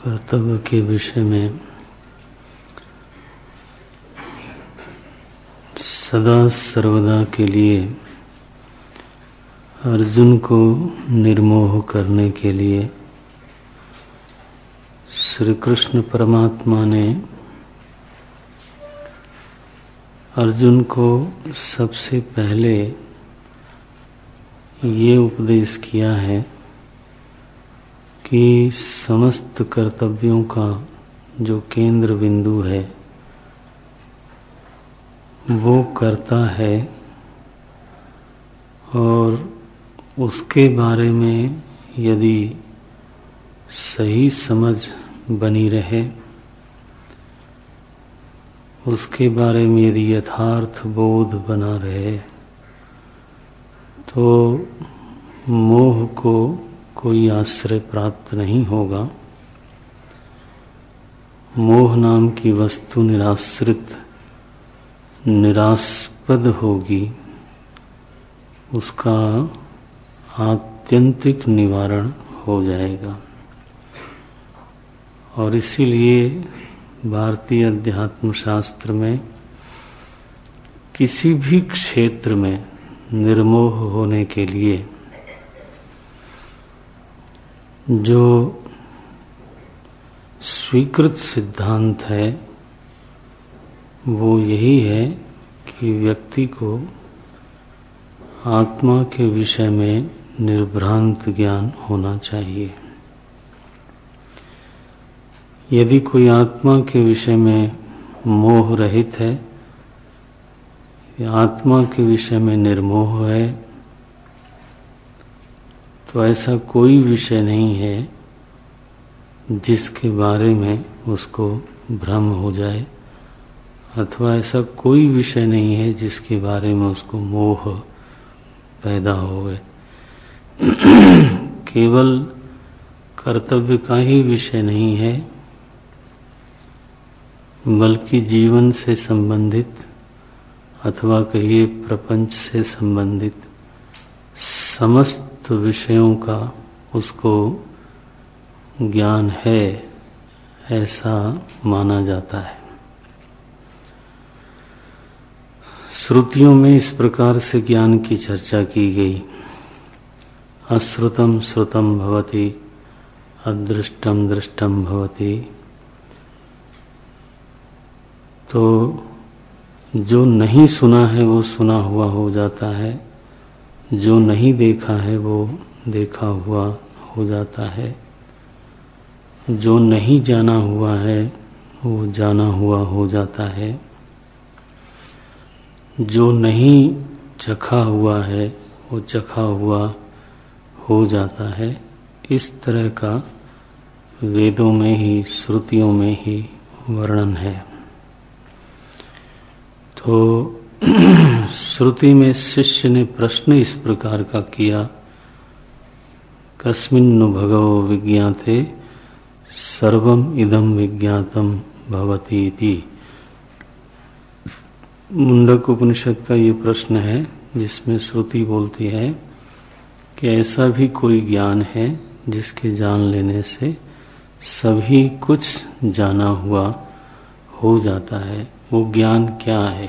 कर्तव्य के विषय में सदा सर्वदा के लिए अर्जुन को निर्मोह करने के लिए श्री कृष्ण परमात्मा ने अर्जुन को सबसे पहले ये उपदेश किया है कि समस्त कर्तव्यों का जो केंद्र बिंदु है वो कर्ता है और उसके बारे में यदि सही समझ बनी रहे, उसके बारे में यदि यथार्थ बोध बना रहे तो मोह को कोई आश्रय प्राप्त नहीं होगा। मोह नाम की वस्तु निराश्रित निरास्पद होगी, उसका आत्यंतिक निवारण हो जाएगा। और इसीलिए भारतीय अध्यात्म शास्त्र में किसी भी क्षेत्र में निर्मोह होने के लिए जो स्वीकृत सिद्धांत है वो यही है कि व्यक्ति को आत्मा के विषय में निर्भ्रांत ज्ञान होना चाहिए। यदि कोई आत्मा के विषय में मोह रहित है या आत्मा के विषय में निर्मोह है तो ऐसा कोई विषय नहीं है जिसके बारे में उसको भ्रम हो जाए, अथवा ऐसा कोई विषय नहीं है जिसके बारे में उसको मोह पैदा होवे। केवल कर्तव्य का ही विषय नहीं है, बल्कि जीवन से संबंधित अथवा कहिए प्रपंच से संबंधित समस्त विषयों का उसको ज्ञान है, ऐसा माना जाता है। श्रुतियों में इस प्रकार से ज्ञान की चर्चा की गई। अश्रुतम श्रुतम भवति, अदृष्टम दृष्टम भवति। तो जो नहीं सुना है वो सुना हुआ हो जाता है, जो नहीं देखा है वो देखा हुआ हो जाता है, जो नहीं जाना हुआ है वो जाना हुआ हो जाता है, जो नहीं चखा हुआ है वो चखा हुआ हो जाता है। इस तरह का वेदों में ही श्रुतियों में ही वर्णन है। तो श्रुति में शिष्य ने प्रश्न इस प्रकार का किया, कस्मिन्नु भगवो विज्ञाते सर्वम इदम विज्ञातम भवति इति। मुंडक उपनिषद का ये प्रश्न है जिसमें श्रुति बोलती है कि ऐसा भी कोई ज्ञान है जिसके जान लेने से सभी कुछ जाना हुआ हो जाता है। वो ज्ञान क्या है?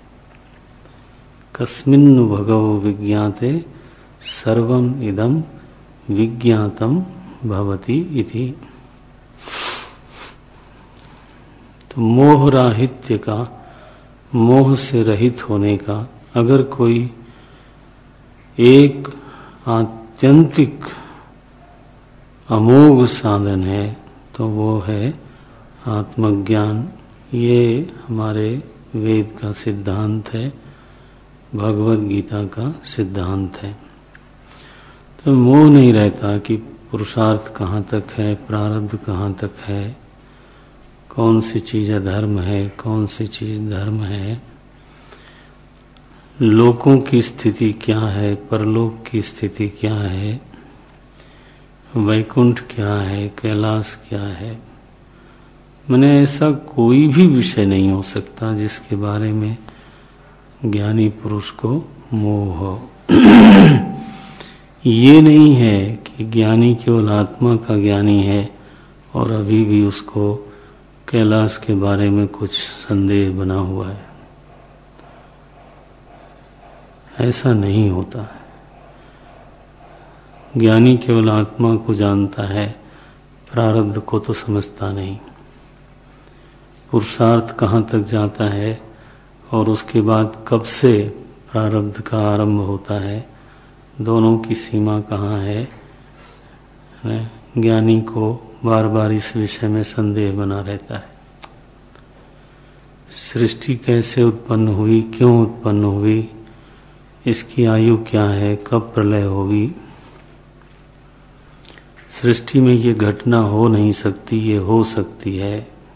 कस्मिन्नु भगवो विज्ञाते सर्वम इदम विज्ञातम भवति इति। तो मोह राहित्य का, मोह से रहित होने का अगर कोई एक आत्यंतिक अमोघ साधन है तो वो है आत्मज्ञान। ये हमारे वेद का सिद्धांत है, भगवद गीता का सिद्धांत है। तो मोह नहीं रहता कि पुरुषार्थ कहाँ तक है, प्रारब्ध कहाँ तक है, कौन सी चीज अधर्म है, कौन सी चीज धर्म है, लोकों की स्थिति क्या है, परलोक की स्थिति क्या है, वैकुंठ क्या है, कैलाश क्या है। मैंने ऐसा कोई भी विषय नहीं हो सकता जिसके बारे में ज्ञानी पुरुष को मोह हो। ये नहीं है कि ज्ञानी केवल आत्मा का ज्ञानी है और अभी भी उसको कैलाश के बारे में कुछ संदेह बना हुआ है। ऐसा नहीं होता है। ज्ञानी केवल आत्मा को जानता है, प्रारब्ध को तो समझता नहीं। पुरुषार्थ कहाँ तक जाता है और उसके बाद कब से प्रारब्ध का आरंभ होता है, दोनों की सीमा कहाँ है, ज्ञानी को बार बार इस विषय में संदेह बना रहता है। सृष्टि कैसे उत्पन्न हुई, क्यों उत्पन्न हुई, इसकी आयु क्या है, कब प्रलय होगी, सृष्टि में ये घटना हो नहीं सकती, ये हो सकती है।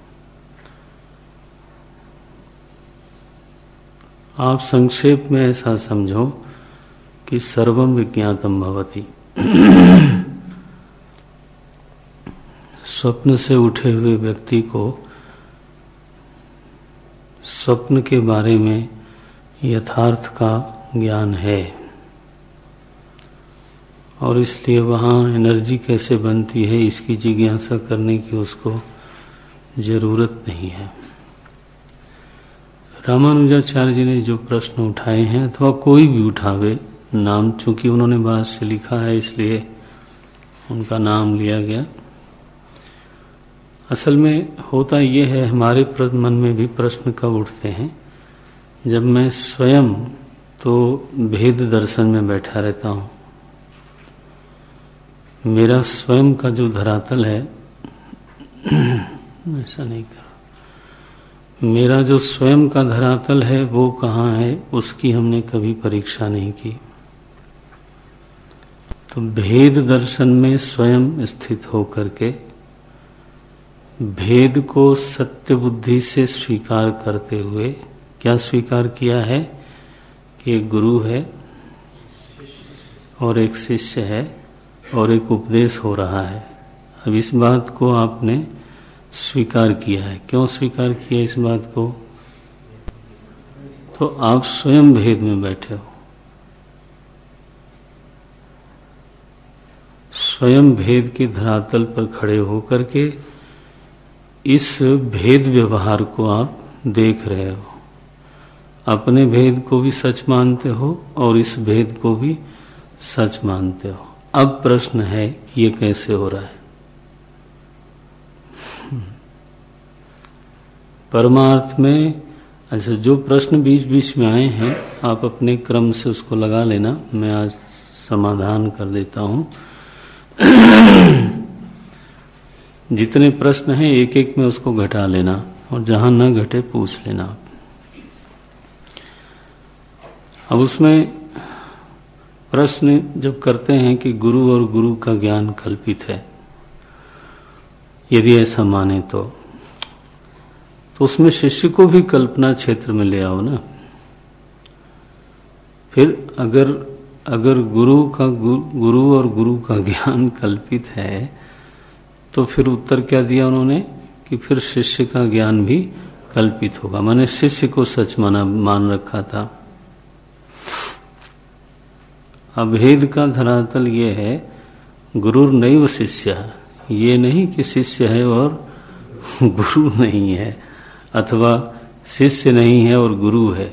आप संक्षेप में ऐसा समझो कि सर्वम विज्ञातम भवति। स्वप्न से उठे हुए व्यक्ति को स्वप्न के बारे में यथार्थ का ज्ञान है और इसलिए वहाँ एनर्जी कैसे बनती है इसकी जिज्ञासा करने की उसको जरूरत नहीं है। रामानुजाचार्य जी ने जो प्रश्न उठाए हैं, अथवा कोई भी उठावे, नाम चूंकि उन्होंने बाद से लिखा है इसलिए उनका नाम लिया गया। असल में होता ये है, हमारे मन में भी प्रश्न कब उठते हैं, जब मैं स्वयं तो भेद दर्शन में बैठा रहता हूँ। मेरा स्वयं का जो धरातल है, ऐसा नहीं करो, मेरा जो स्वयं का धरातल है वो कहाँ है, उसकी हमने कभी परीक्षा नहीं की। तो भेद दर्शन में स्वयं स्थित होकर के भेद को सत्य बुद्धि से स्वीकार करते हुए क्या स्वीकार किया है कि एक गुरु है और एक शिष्य है और एक उपदेश हो रहा है। अब इस बात को आपने स्वीकार किया है। क्यों स्वीकार किया इस बात को? तो आप स्वयं भेद में बैठे हो, स्वयं भेद के धरातल पर खड़े होकर के इस भेद व्यवहार को आप देख रहे हो। अपने भेद को भी सच मानते हो और इस भेद को भी सच मानते हो। अब प्रश्न है कि ये कैसे हो रहा है। परमार्थ में अच्छा, जो प्रश्न बीच बीच में आए हैं आप अपने क्रम से उसको लगा लेना, मैं आज समाधान कर देता हूं। जितने प्रश्न हैं एक एक में उसको घटा लेना और जहां न घटे पूछ लेना। अब उसमें प्रश्न जब करते हैं कि गुरु और गुरु का ज्ञान कल्पित है, यदि ऐसा माने तो उसमें शिष्य को भी कल्पना क्षेत्र में ले आओ ना। फिर अगर गुरु और गुरु का ज्ञान कल्पित है तो फिर उत्तर क्या दिया उन्होंने कि फिर शिष्य का ज्ञान भी कल्पित होगा। मैंने शिष्य को सच मान रखा था। अभेद का धरातल ये है, गुरु नैव शिष्य, ये नहीं कि शिष्य है और गुरु नहीं है, अथवा शिष्य नहीं है और गुरु है।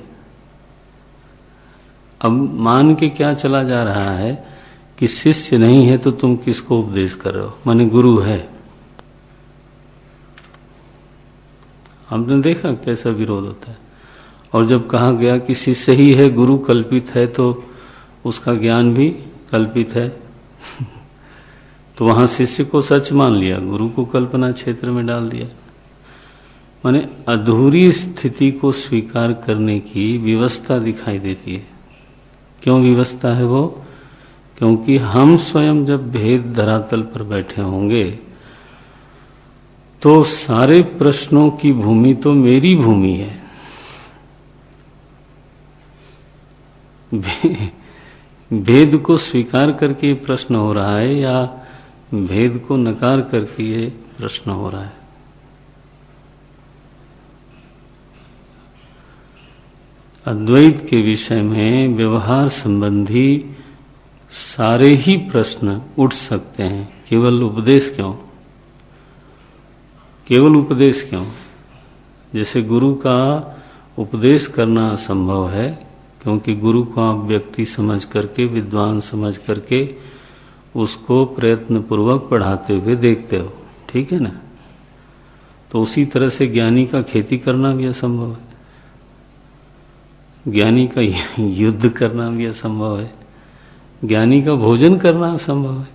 अब मान के क्या चला जा रहा है कि शिष्य नहीं है तो तुम किसको उपदेश कर रहे हो, माने गुरु है। हमने देखा कैसा विरोध होता है। और जब कहा गया कि शिष्य ही है, गुरु कल्पित है, तो उसका ज्ञान भी कल्पित है। तो वहां शिष्य को सच मान लिया, गुरु को कल्पना क्षेत्र में डाल दिया। माने अधूरी स्थिति को स्वीकार करने की व्यवस्था दिखाई देती है। क्यों व्यवस्था है वो? क्योंकि हम स्वयं जब भेद धरातल पर बैठे होंगे तो सारे प्रश्नों की भूमि तो मेरी भूमि है। भेद को स्वीकार करके ये प्रश्न हो रहा है या भेद को नकार करके ये प्रश्न हो रहा है? अद्वैत के विषय में व्यवहार संबंधी सारे ही प्रश्न उठ सकते हैं, केवल उपदेश क्यों? केवल उपदेश क्यों? जैसे गुरु का उपदेश करना असंभव है, क्योंकि गुरु को आप व्यक्ति समझ करके, विद्वान समझ करके उसको प्रयत्न पूर्वक पढ़ाते हुए देखते हो, ठीक है ना। तो उसी तरह से ज्ञानी का खेती करना भी असंभव है, ज्ञानी का युद्ध करना भी असंभव है, ज्ञानी का भोजन करना असंभव है।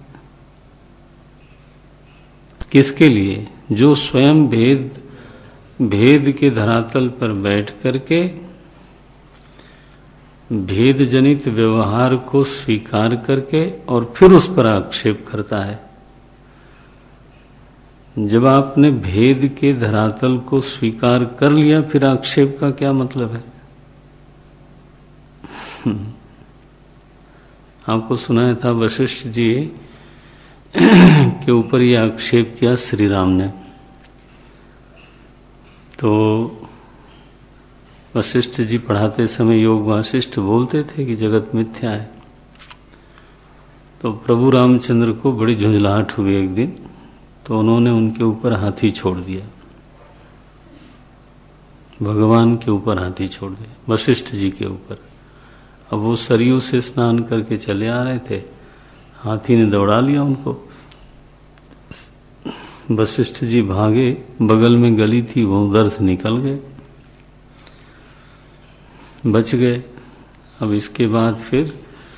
किसके लिए? जो स्वयं भेद के धरातल पर बैठ करके भेद जनित व्यवहार को स्वीकार करके और फिर उस पर आक्षेप करता है। जब आपने भेद के धरातल को स्वीकार कर लिया, फिर आक्षेप का क्या मतलब है? आपको सुनाया था वशिष्ठ जी के ऊपर यह आक्षेप किया श्री राम ने। तो वशिष्ठ जी पढ़ाते समय योग वासिष्ठ बोलते थे कि जगत मिथ्या है। तो प्रभु रामचंद्र को बड़ी झुंझलाहट हुई एक दिन, तो उन्होंने उनके ऊपर हाथी छोड़ दिया, भगवान के ऊपर हाथी छोड़ दिया, वशिष्ठ जी के ऊपर। अब वो सरयू से स्नान करके चले आ रहे थे, हाथी ने दौड़ा लिया उनको। वशिष्ठ जी भागे, बगल में गली थी, वो उधर से निकल गए, बच गए। अब इसके बाद फिर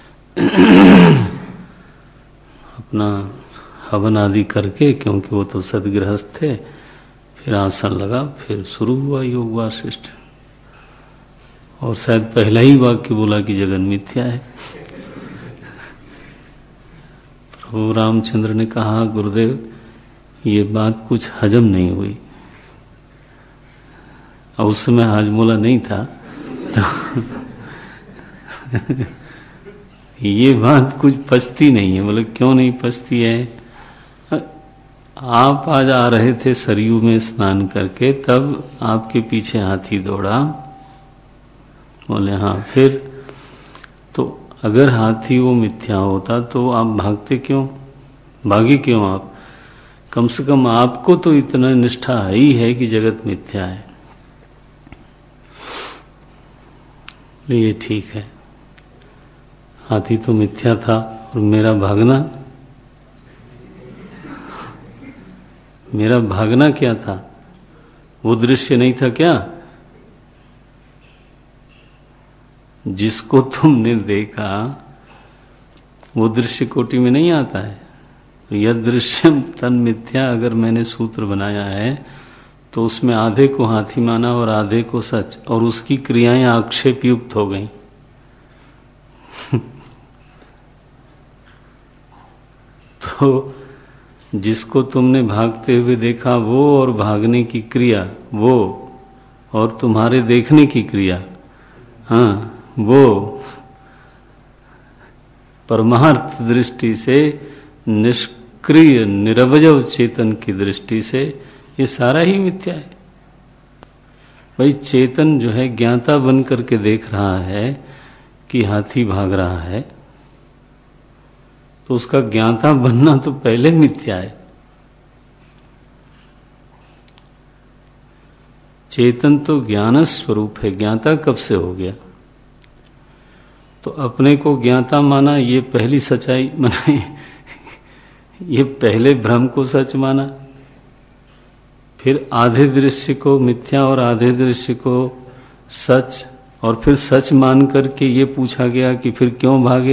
अपना हवन आदि करके, क्योंकि वो तो सदगृहस्थ थे, फिर आसन लगा, फिर शुरू हुआ योग वासिष्ठ। और शायद पहला ही वाक्य बोला कि जगन मिथ्या है। प्रभु रामचंद्र ने कहा, गुरुदेव ये बात कुछ हजम नहीं हुई। और उस समय हाजमोला नहीं था, तो ये बात कुछ पचती नहीं है। बोले क्यों नहीं पचती है? आप आज आ रहे थे सरयू में स्नान करके, तब आपके पीछे हाथी दौड़ा। बोले हाँ, फिर? तो अगर हाथी वो मिथ्या होता तो आप भागते क्यों? भागे क्यों आप? कम से कम आपको तो इतना निष्ठा ही है कि जगत मिथ्या है। ये ठीक है, हाथी तो मिथ्या था और मेरा भागना क्या था? वो दृश्य नहीं था क्या? जिसको तुमने देखा वो दृश्य कोटि में नहीं आता है। यद दृश्यम तन मिथ्या अगर मैंने सूत्र बनाया है, तो उसमें आधे को हाथी माना और आधे को सच, और उसकी क्रियाएं आक्षेप युक्त हो गई। तो जिसको तुमने भागते हुए देखा वो, और भागने की क्रिया वो, और तुम्हारे देखने की क्रिया, हाँ वो, परमार्थ दृष्टि से, निष्क्रिय निरवजव चेतन की दृष्टि से ये सारा ही मिथ्या है। भाई चेतन जो है ज्ञाता बन करके देख रहा है कि हाथी भाग रहा है, तो उसका ज्ञाता बनना तो पहले मिथ्या है। चेतन तो ज्ञान स्वरूप है, ज्ञाता कब से हो गया? तो अपने को ज्ञाता माना, ये पहली सच्चाई माना, ये पहले भ्रम को सच माना, फिर आधे दृश्य को मिथ्या और आधे दृश्य को सच, और फिर सच मान करके ये पूछा गया कि फिर क्यों भागे?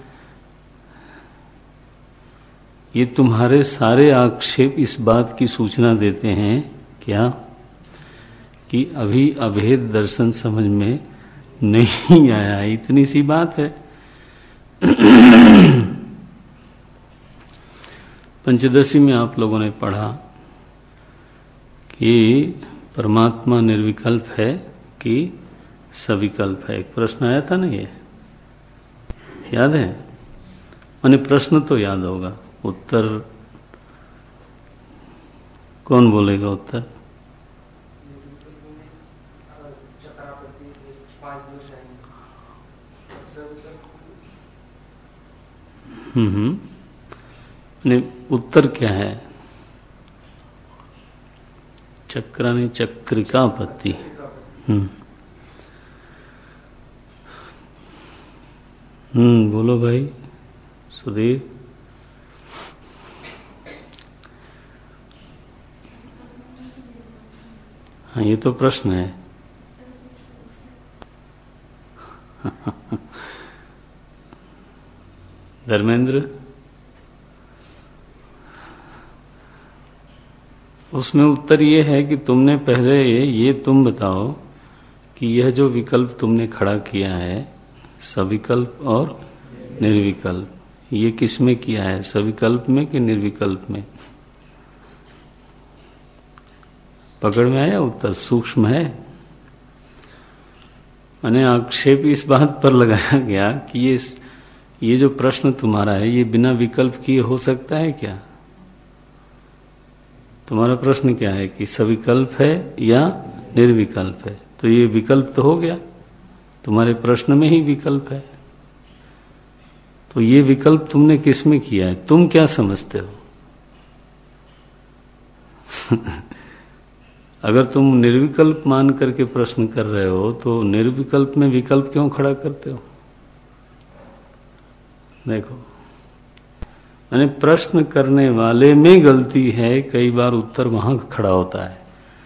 ये तुम्हारे सारे आक्षेप इस बात की सूचना देते हैं क्या कि अभी अभेद दर्शन समझ में नहीं आया। इतनी सी बात है। पंचदशी में आप लोगों ने पढ़ा कि परमात्मा निर्विकल्प है कि सविकल्प है। एक प्रश्न आया था ना, ये याद है? माने प्रश्न तो याद होगा, उत्तर कौन बोलेगा? उत्तर ने उत्तर क्या है? चक्रानी चक्रिका पत्ती। बोलो भाई सुधीर। हाँ, ये तो प्रश्न है। धर्मेंद्र, उसमें उत्तर ये है कि तुमने पहले ये तुम बताओ कि यह जो विकल्प तुमने खड़ा किया है, सविकल्प और निर्विकल्प, ये किस में किया है, सविकल्प में कि निर्विकल्प में? पकड़ में आया उत्तर? सूक्ष्म है। मैंने आक्षेप इस बात पर लगाया गया कि ये जो प्रश्न तुम्हारा है, ये बिना विकल्प किए हो सकता है क्या? तुम्हारा प्रश्न क्या है कि सविकल्प है या निर्विकल्प है? तो ये विकल्प तो हो गया, तुम्हारे प्रश्न में ही विकल्प है। तो ये विकल्प तुमने किस में किया है? तुम क्या समझते हो? अगर तुम निर्विकल्प मान करके प्रश्न कर रहे हो तो निर्विकल्प में विकल्प क्यों खड़ा करते हो? देखो, मैंने प्रश्न करने वाले में गलती है, कई बार उत्तर वहां खड़ा होता है।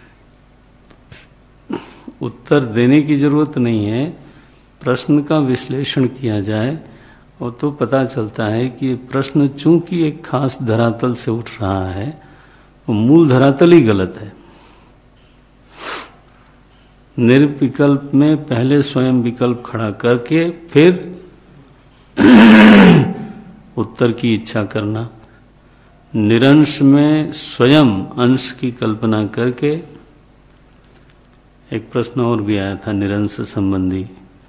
उत्तर देने की जरूरत नहीं है, प्रश्न का विश्लेषण किया जाए और तो पता चलता है कि प्रश्न चूंकि एक खास धरातल से उठ रहा है, वो मूल धरातल ही गलत है। निर्विकल्प में पहले स्वयं विकल्प खड़ा करके फिर उत्तर की इच्छा करना, निरंश में स्वयं अंश की कल्पना करके। एक प्रश्न और भी आया था निरंश संबंधी,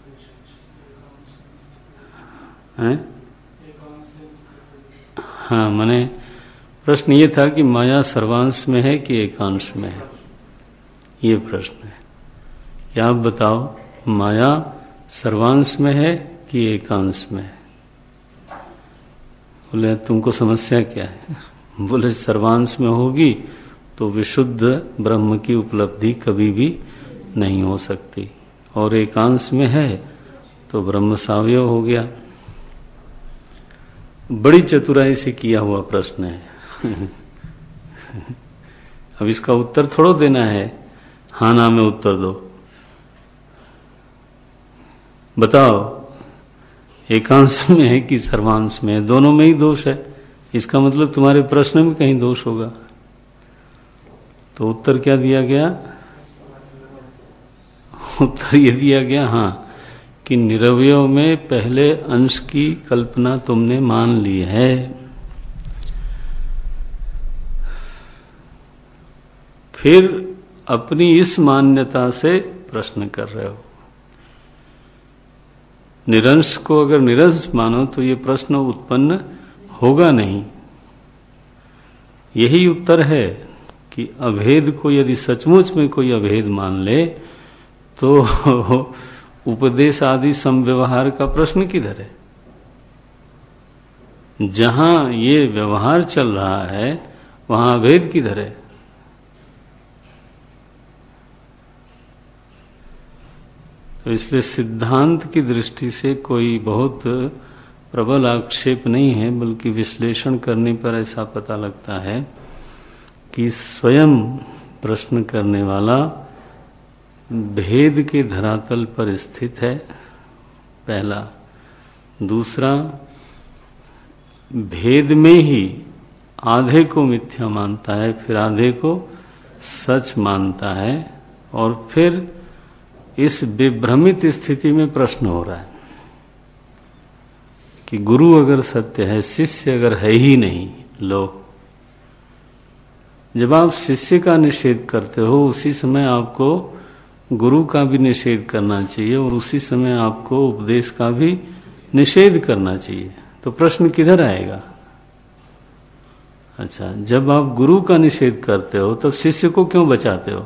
है? हाँ, मैंने प्रश्न ये था कि माया सर्वांश में है कि एकांश में है, ये प्रश्न है। क्या आप बताओ, माया सर्वांश में है कि एकांश में है? बोले तुमको समस्या क्या है? बोले सर्वांश में होगी तो विशुद्ध ब्रह्म की उपलब्धि कभी भी नहीं हो सकती, और एकांश में है तो ब्रह्म सावयव हो गया। बड़ी चतुराई से किया हुआ प्रश्न है। अब इसका उत्तर थोड़ो देना है, हाँ ना में उत्तर दो। बताओ, एकांश में है कि सर्वांश में है? दोनों में ही दोष है। इसका मतलब तुम्हारे प्रश्न में कहीं दोष होगा। तो उत्तर क्या दिया गया? उत्तर ये दिया गया, हाँ, कि निरवयव में पहले अंश की कल्पना तुमने मान ली है। फिर अपनी इस मान्यता से प्रश्न कर रहे हो। निरंश को अगर निरंश मानो तो ये प्रश्न उत्पन्न होगा नहीं। यही उत्तर है कि अभेद को यदि सचमुच में कोई अभेद मान ले तो उपदेश आदि समव्यवहार का प्रश्न किधर है? जहां ये व्यवहार चल रहा है वहां अभेद किधर है? तो इसलिए सिद्धांत की दृष्टि से कोई बहुत प्रबल आक्षेप नहीं है, बल्कि विश्लेषण करने पर ऐसा पता लगता है कि स्वयं प्रश्न करने वाला भेद के धरातल पर स्थित है, पहला। दूसरा, भेद में ही आधे को मिथ्या मानता है, फिर आधे को सच मानता है, और फिर इस विभ्रमित स्थिति में प्रश्न हो रहा है कि गुरु अगर सत्य है, शिष्य अगर है ही नहीं। लो, जब आप शिष्य का निषेध करते हो उसी समय आपको गुरु का भी निषेध करना चाहिए, और उसी समय आपको उपदेश का भी निषेध करना चाहिए। तो प्रश्न किधर आएगा? अच्छा, जब आप गुरु का निषेध करते हो तब शिष्य को क्यों बचाते हो?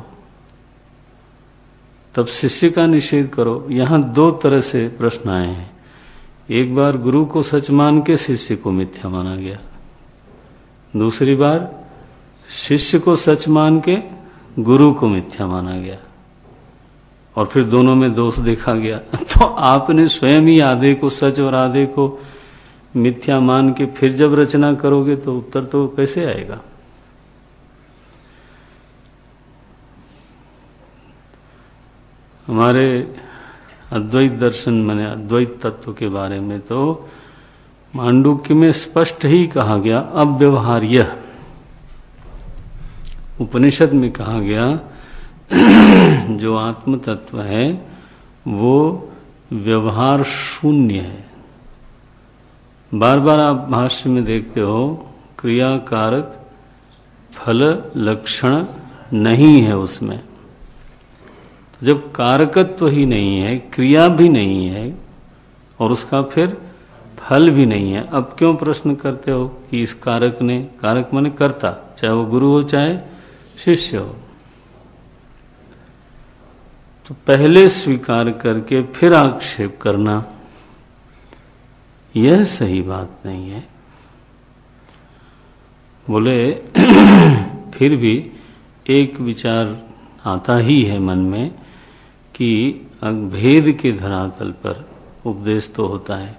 तब शिष्य का निषेध करो। यहां दो तरह से प्रश्न आए हैं। एक बार गुरु को सच मान के शिष्य को मिथ्या माना गया, दूसरी बार शिष्य को सच मान के गुरु को मिथ्या माना गया और फिर दोनों में दोष देखा गया। तो आपने स्वयं ही आधे को सच और आधे को मिथ्या मान के फिर जब रचना करोगे तो उत्तर तो कैसे आएगा? हमारे अद्वैत दर्शन माने अद्वैत तत्व के बारे में तो मांडुक्य में स्पष्ट ही कहा गया, अव्यवहार्य। उपनिषद में कहा गया जो आत्म तत्व है वो व्यवहार शून्य है। बार बार आप भाष्य में देखते हो क्रिया कारक फल लक्षण नहीं है उसमें। जब कारकत्व ही नहीं है, क्रिया भी नहीं है और उसका फिर फल भी नहीं है, अब क्यों प्रश्न करते हो कि इस कारक ने, कारक माने कर्ता, चाहे वो गुरु हो चाहे शिष्य हो। तो पहले स्वीकार करके फिर आक्षेप करना यह सही बात नहीं है। बोले फिर भी एक विचार आता ही है मन में कि भेद के धरातल पर उपदेश तो होता है,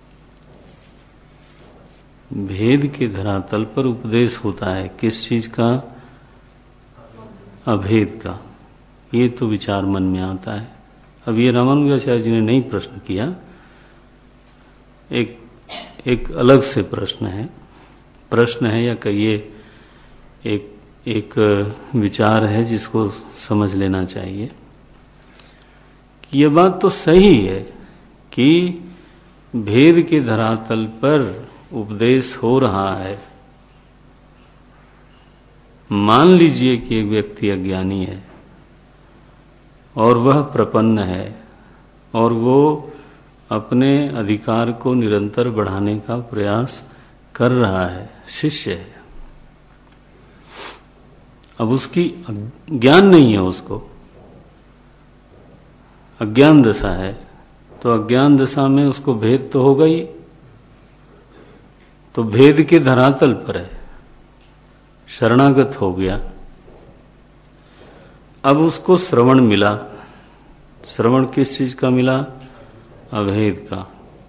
भेद के धरातल पर उपदेश होता है। किस चीज का? अभेद का। ये तो विचार मन में आता है। अब ये रामानुजाचार्य जी ने नहीं प्रश्न किया, एक अलग से प्रश्न है या कहिए एक विचार है जिसको समझ लेना चाहिए कि ये बात तो सही है कि भेद के धरातल पर उपदेश हो रहा है। मान लीजिए कि एक व्यक्ति अज्ञानी है और वह प्रपन्न है और वो अपने अधिकार को निरंतर बढ़ाने का प्रयास कर रहा है, शिष्य है। अब उसकी ज्ञान नहीं है, उसको अज्ञान दशा है, तो अज्ञान दशा में उसको भेद तो होगा ही। तो भेद के धरातल पर है, शरणागत हो गया। अब उसको श्रवण मिला। श्रवण किस चीज का मिला? अभेद का।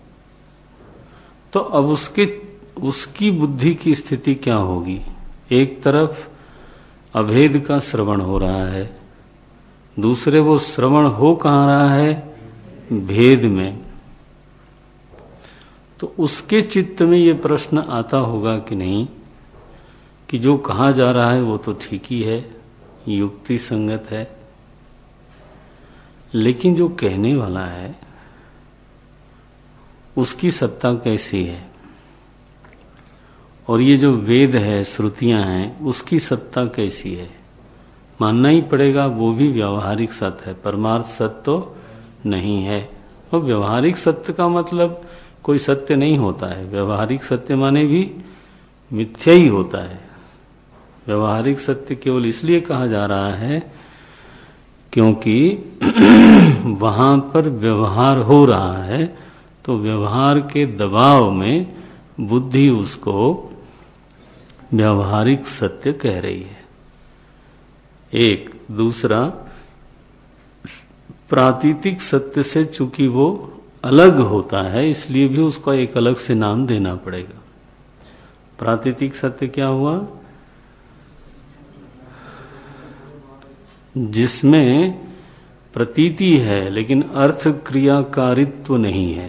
तो अब उसकी बुद्धि की स्थिति क्या होगी? एक तरफ अभेद का श्रवण हो रहा है, दूसरे वो श्रवण हो कहाँ रहा है? भेद में। तो उसके चित्त में ये प्रश्न आता होगा कि नहीं कि जो कहा जा रहा है वो तो ठीक ही है, युक्ति संगत है, लेकिन जो कहने वाला है उसकी सत्ता कैसी है? और ये जो वेद है, श्रुतियां हैं, उसकी सत्ता कैसी है? मानना ही पड़ेगा वो भी व्यावहारिक सत्य है, परमार्थ सत्य तो नहीं है। और व्यावहारिक सत्य का मतलब कोई सत्य नहीं होता है। व्यावहारिक सत्य माने भी मिथ्या ही होता है। व्यावहारिक सत्य केवल इसलिए कहा जा रहा है क्योंकि वहां पर व्यवहार हो रहा है, तो व्यवहार के दबाव में बुद्धि उसको व्यावहारिक सत्य कह रही है। एक दूसरा, प्रातीतिक सत्य से चूंकि वो अलग होता है, इसलिए भी उसको एक अलग से नाम देना पड़ेगा। प्रातीतिक सत्य क्या हुआ? जिसमें प्रतीति है लेकिन अर्थ क्रियाकारित्व नहीं है।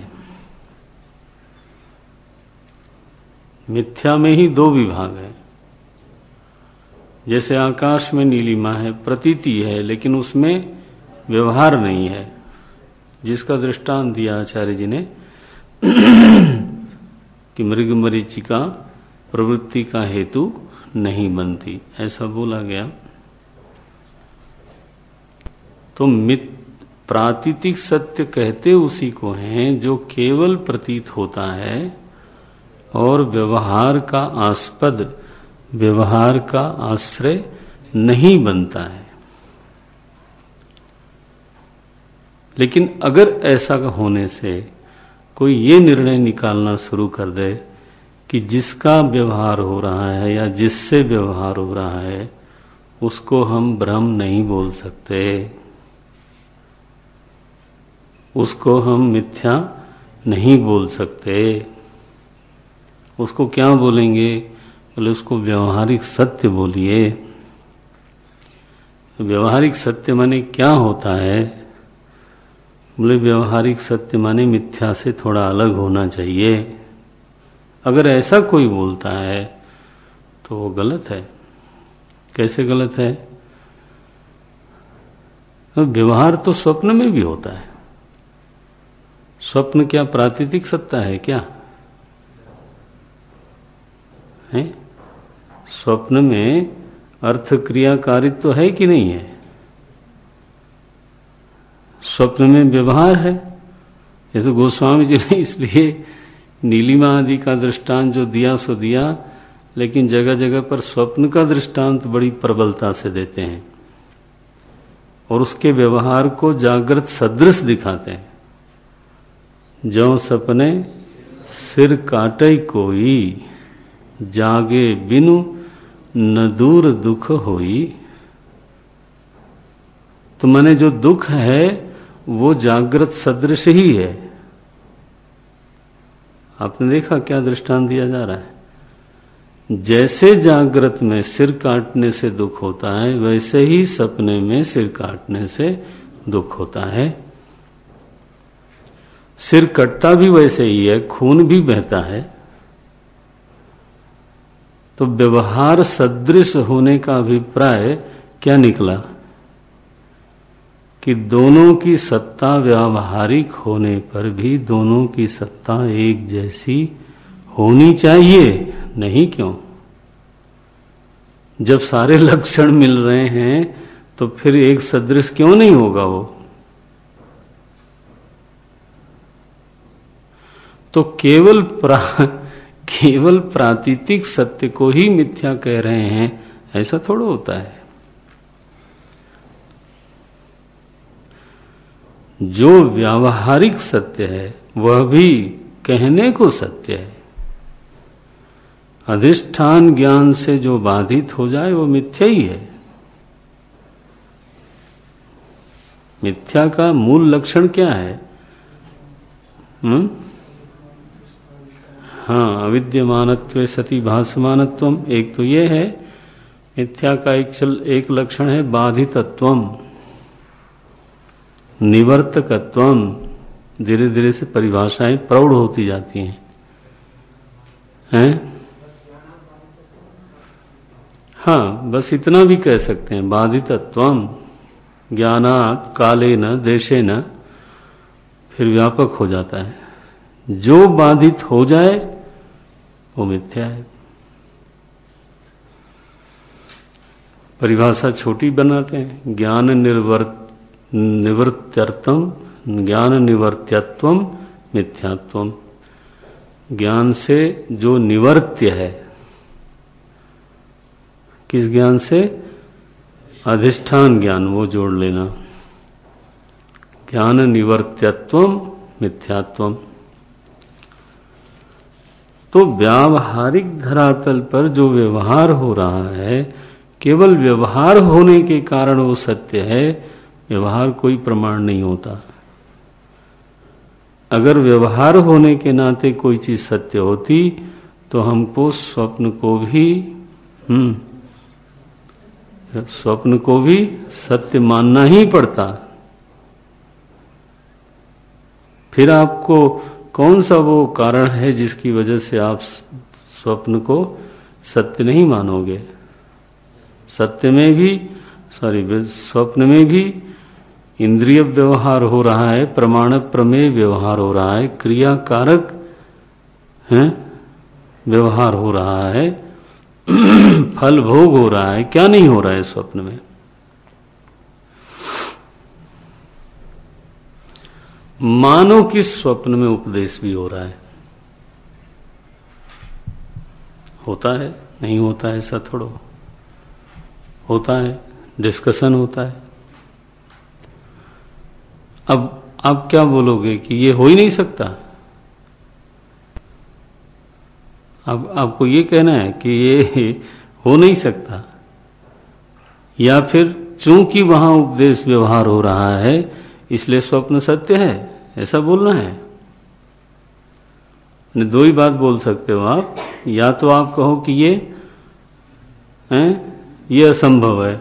मिथ्या में ही दो विभाग है। जैसे आकाश में नीलिमा है, प्रतीति है लेकिन उसमें व्यवहार नहीं है, जिसका दृष्टांत दिया आचार्य जी ने कि मृग मरीचिका प्रवृत्ति का हेतु नहीं बनती, ऐसा बोला गया। तो प्रातीतिक सत्य कहते उसी को हैं जो केवल प्रतीत होता है और व्यवहार का आस्पद, व्यवहार का आश्रय नहीं बनता है। लेकिन अगर ऐसा होने से कोई ये निर्णय निकालना शुरू कर दे कि जिसका व्यवहार हो रहा है या जिससे व्यवहार हो रहा है उसको हम भ्रम नहीं बोल सकते, उसको हम मिथ्या नहीं बोल सकते। उसको क्या बोलेंगे? बोले उसको व्यवहारिक सत्य बोलिए। व्यवहारिक सत्य माने क्या होता है? बोले व्यवहारिक सत्य माने मिथ्या से थोड़ा अलग होना चाहिए। अगर ऐसा कोई बोलता है तो वो गलत है। कैसे गलत है? तो व्यवहार तो स्वप्न में भी होता है। स्वप्न क्या प्राकृतिक सत्ता है क्या है? स्वप्न में अर्थ क्रियाकारित्व तो है कि नहीं है? स्वप्न में व्यवहार है। जैसे गोस्वामी जी ने इसलिए नीलिमा आदि का दृष्टांत जो दिया सो दिया, लेकिन जगह जगह पर स्वप्न का दृष्टांत बड़ी प्रबलता से देते हैं और उसके व्यवहार को जागृत सदृश दिखाते हैं। जो सपने सिर काटे कोई, जागे बिनु न दूर दुख होई। तो माने जो दुख है वो जागृत सदृश ही है। आपने देखा क्या दृष्टांत दिया जा रहा है? जैसे जागृत में सिर काटने से दुख होता है, वैसे ही सपने में सिर काटने से दुख होता है। सिर कटता भी वैसे ही है, खून भी बहता है। तो व्यवहार सदृश होने का अभिप्राय क्या निकला? कि दोनों की सत्ता व्यावहारिक होने पर भी दोनों की सत्ता एक जैसी होनी चाहिए। नहीं क्यों? जब सारे लक्षण मिल रहे हैं तो फिर एक सदृश क्यों नहीं होगा वो? तो केवल प्रातीतिक सत्य को ही मिथ्या कह रहे हैं, ऐसा थोड़ा होता है। जो व्यावहारिक सत्य है वह भी कहने को सत्य है। अधिष्ठान ज्ञान से जो बाधित हो जाए वो मिथ्या ही है। मिथ्या का मूल लक्षण क्या है? हाँ, अविद्यमानत्वे सति भासमानत्वम। एक तो ये है मिथ्या का एक लक्षण है बाधितत्वम, निवर्तकत्वम। धीरे धीरे से परिभाषाएं प्रौढ़ होती जाती हैं। हाँ, बस इतना भी कह सकते हैं, बाधितत्वम ज्ञानात् कालेन देशेन, फिर व्यापक हो जाता है। जो बाधित हो जाए वो मिथ्या है। परिभाषा छोटी बनाते हैं, ज्ञान निवर्त्यर्थम, ज्ञान निवर्त्यत्वम मिथ्यात्वम। ज्ञान से जो निवर्त्य है, किस ज्ञान से? अधिष्ठान ज्ञान, वो जोड़ लेना। ज्ञान निवर्त्यत्वम मिथ्यात्वम। तो व्यावहारिक धरातल पर जो व्यवहार हो रहा है, केवल व्यवहार होने के कारण वो सत्य है। व्यवहार कोई प्रमाण नहीं होता। अगर व्यवहार होने के नाते कोई चीज सत्य होती तो हमको स्वप्न को भी सत्य मानना ही पड़ता। फिर आपको कौन सा वो कारण है जिसकी वजह से आप स्वप्न को सत्य नहीं मानोगे? स्वप्न में भी इंद्रिय व्यवहार हो रहा है, प्रमाण प्रमेय व्यवहार हो रहा है, क्रिया कारक व्यवहार हो रहा है, फल भोग हो रहा है। क्या नहीं हो रहा है स्वप्न में? मानो कि स्वप्न में उपदेश भी हो रहा है। होता है? नहीं होता है ऐसा थोड़ा होता है। डिस्कशन होता है। अब आप क्या बोलोगे कि ये हो ही नहीं सकता? अब आपको ये कहना है कि ये हो नहीं सकता, या फिर चूंकि वहां उपदेश व्यवहार हो रहा है इसलिए स्वप्न सत्य है, ऐसा बोलना है। दो ही बात बोल सकते हो आप, या तो आप कहो कि ये असंभव है,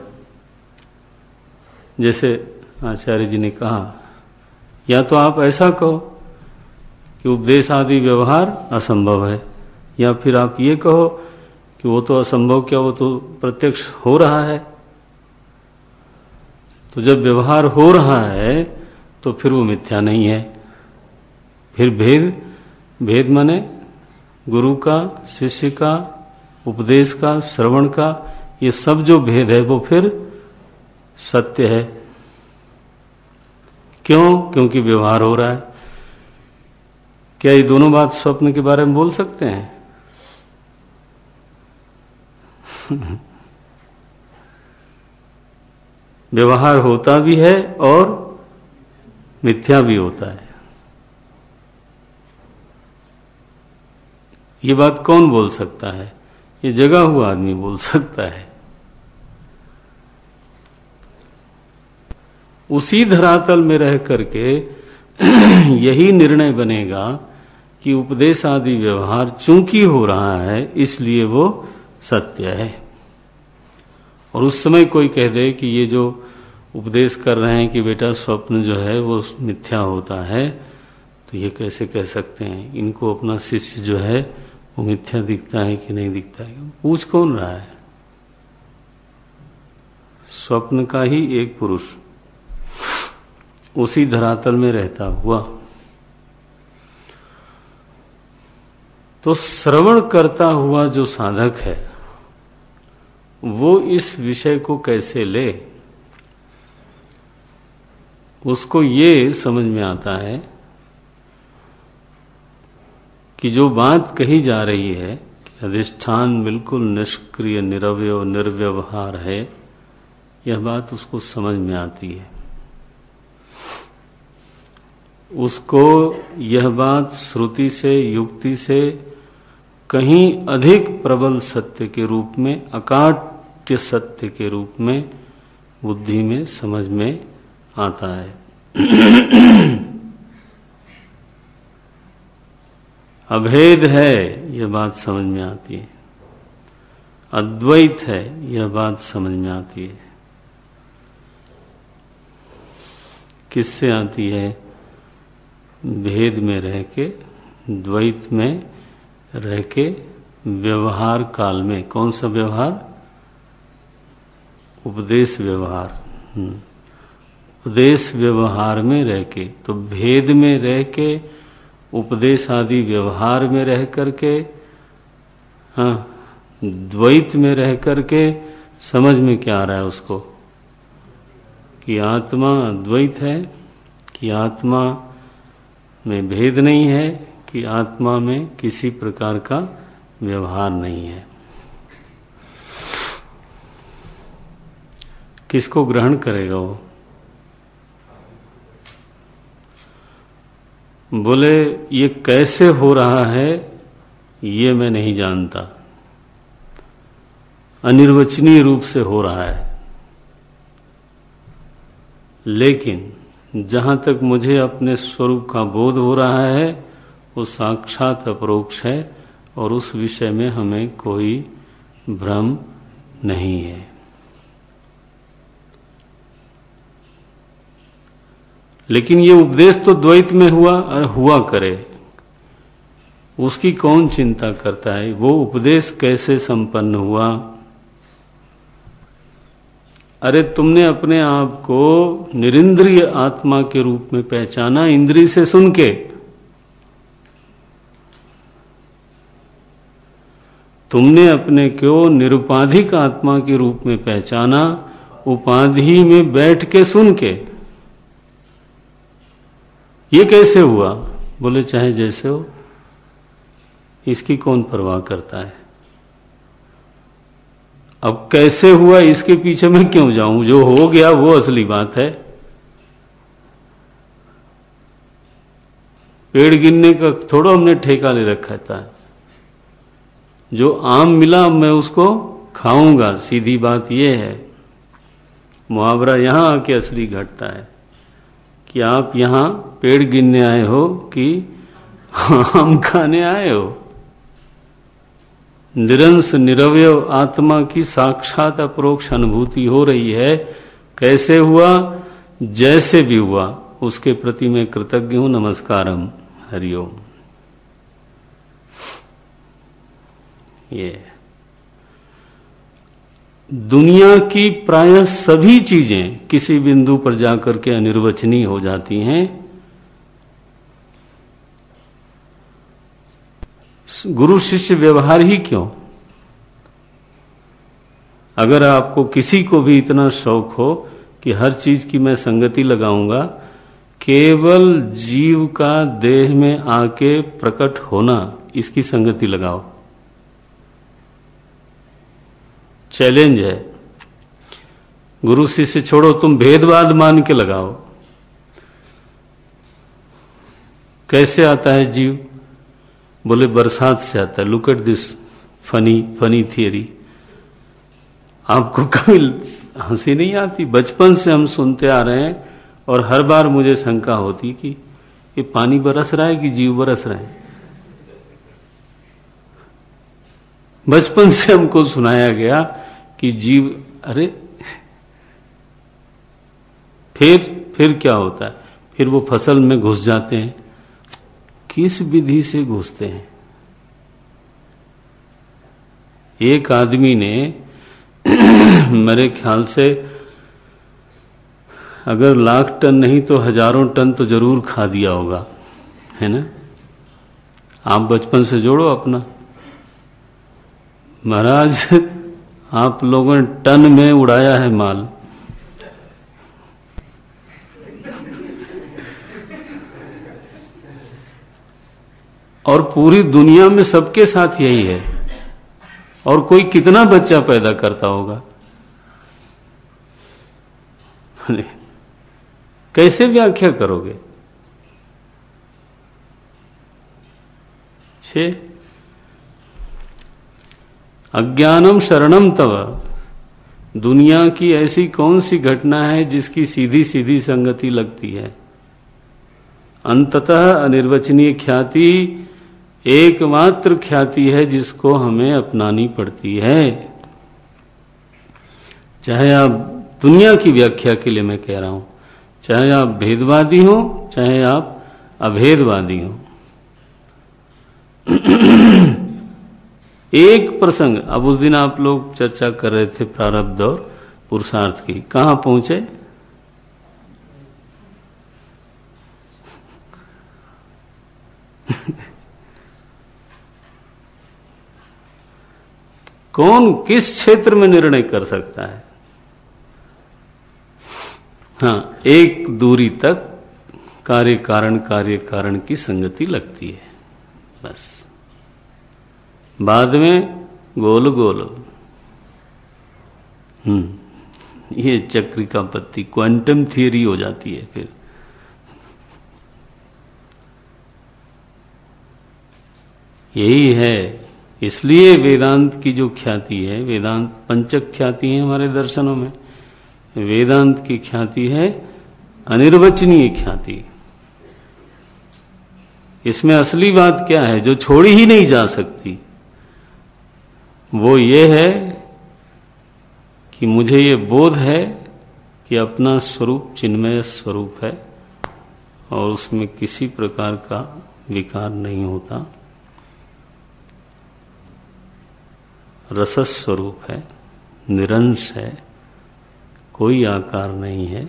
जैसे आचार्य जी ने कहा, या तो आप ऐसा कहो कि उपदेश आदि व्यवहार असंभव है, या फिर आप ये कहो कि वो तो असंभव क्या, वो तो प्रत्यक्ष हो रहा है। तो जब व्यवहार हो रहा है तो फिर वो मिथ्या नहीं है। फिर भेद माने गुरु का, शिष्य का, उपदेश का, श्रवण का, ये सब जो भेद है वो फिर सत्य है। क्यों? क्योंकि व्यवहार हो रहा है। क्या ये दोनों बात स्वप्न के बारे में बोल सकते हैं? व्यवहार होता भी है और मिथ्या भी होता है। ये बात कौन बोल सकता है? ये जगा हुआ आदमी बोल सकता है। उसी धरातल में रह करके यही निर्णय बनेगा कि उपदेश आदि व्यवहार चूंकि हो रहा है इसलिए वो सत्य है। और उस समय कोई कह दे कि ये जो उपदेश कर रहे हैं कि बेटा स्वप्न जो है वो मिथ्या होता है, तो ये कैसे कह सकते हैं? इनको अपना शिष्य जो है वो मिथ्या दिखता है कि नहीं दिखता है? पूछ कौन रहा है? स्वप्न का ही एक पुरुष उसी धरातल में रहता हुआ। तो श्रवण करता हुआ जो साधक है वो इस विषय को कैसे ले? उसको ये समझ में आता है कि जो बात कही जा रही है कि अधिष्ठान बिल्कुल निष्क्रिय, निरवय, निर्व्यवहार है, यह बात उसको समझ में आती है। उसको यह बात श्रुति से, युक्ति से कहीं अधिक प्रबल सत्य के रूप में, अकाट्य सत्य के रूप में बुद्धि में समझ में आता है। अभेद है यह बात समझ में आती है, अद्वैत है यह बात समझ में आती है। किससे आती है? भेद में रह के, द्वैत में रह के, व्यवहार काल में। कौन सा व्यवहार? उपदेश व्यवहार। उपदेश व्यवहार में रह के, तो भेद में रह के, उपदेश आदि व्यवहार में रह करके, हाँ, द्वैत में रह करके समझ में क्या आ रहा है उसको? कि आत्मा अद्वैत है, कि आत्मा में भेद नहीं है, कि आत्मा में किसी प्रकार का व्यवहार नहीं है। किसको ग्रहण करेगा वो? बोले ये कैसे हो रहा है ये मैं नहीं जानता, अनिर्वचनीय रूप से हो रहा है, लेकिन जहां तक मुझे अपने स्वरूप का बोध हो रहा है वो साक्षात अपरोक्ष है और उस विषय में हमें कोई भ्रम नहीं है। लेकिन ये उपदेश तो द्वैत में हुआ करे, उसकी कौन चिंता करता है? वो उपदेश कैसे संपन्न हुआ? अरे तुमने अपने आप को निरिंद्रिय आत्मा के रूप में पहचाना इंद्रिय से सुन के। तुमने अपने को निरुपाधिक आत्मा के रूप में पहचाना उपाधि में बैठ के सुन के। ये कैसे हुआ? बोले चाहे जैसे हो, इसकी कौन परवाह करता है? अब कैसे हुआ इसके पीछे मैं क्यों जाऊं? जो हो गया वो असली बात है। पेड़ गिनने का थोड़ा हमने ठेका ले रखा था। जो आम मिला मैं उसको खाऊंगा, सीधी बात यह है। मुहावरा यहां आके असली घटता है कि आप यहां पेड़ गिनने आए हो कि आम खाने आए हो। निरंश निरवय आत्मा की साक्षात अपरोक्ष अनुभूति हो रही है। कैसे हुआ? जैसे भी हुआ उसके प्रति मैं कृतज्ञ हूं। नमस्कारम, हरिओम। ये दुनिया की प्रायः सभी चीजें किसी बिंदु पर जाकर के अनिर्वचनीय हो जाती हैं। गुरु शिष्य व्यवहार ही क्यों? अगर आपको किसी को भी इतना शौक हो कि हर चीज की मैं संगति लगाऊंगा, केवल जीव का देह में आके प्रकट होना, इसकी संगति लगाओ। चैलेंज है। गुरु शिष्य छोड़ो, तुम भेदवाद मान के लगाओ। कैसे आता है जीव? बोले बरसात से आता है। Look at this funny theory. आपको कभी हंसी नहीं आती? बचपन से हम सुनते आ रहे हैं और हर बार मुझे शंका होती कि ये पानी बरस रहा है कि जीव बरस रहे हैं। बचपन से हमको सुनाया गया कि जीव, अरे फिर क्या होता है? फिर वो फसल में घुस जाते हैं। किस विधि से घुसते हैं? एक आदमी ने मेरे ख्याल से अगर 1,00,000 टन नहीं तो हजारों टन तो जरूर खा दिया होगा, है ना? आप बचपन से जोड़ो अपना। महाराज, आप लोगों ने टन में उड़ाया है माल। और पूरी दुनिया में सबके साथ यही है। और कोई कितना बच्चा पैदा करता होगा? कैसे व्याख्या करोगे? अज्ञानम शरणम तव। दुनिया की ऐसी कौन सी घटना है जिसकी सीधी सीधी संगति लगती है? अंततः अनिर्वचनीय ख्याति एकमात्र ख्याति है जिसको हमें अपनानी पड़ती है। चाहे आप दुनिया की व्याख्या के लिए मैं कह रहा हूं, चाहे आप भेदवादी हो, चाहे आप अभेदवादी हो। एक प्रसंग, अब उस दिन आप लोग चर्चा कर रहे थे प्रारब्ध और पुरुषार्थ की, कहां पहुंचे? कौन किस क्षेत्र में निर्णय कर सकता है? हाँ, एक दूरी तक कार्य कारण की संगति लगती है, बस। बाद में गोल गोल ये चक्रिका पत्ती क्वांटम थियरी हो जाती है। फिर यही है। इसलिए वेदांत की जो ख्याति है, वेदांत पंचक ख्याति है हमारे दर्शनों में, वेदांत की ख्याति है अनिर्वचनीय ख्याति। इसमें असली बात क्या है जो छोड़ी ही नहीं जा सकती? वो ये है कि मुझे ये बोध है कि अपना स्वरूप चिन्मय स्वरूप है और उसमें किसी प्रकार का विकार नहीं होता। रसस स्वरूप है, निरंश है, कोई आकार नहीं है।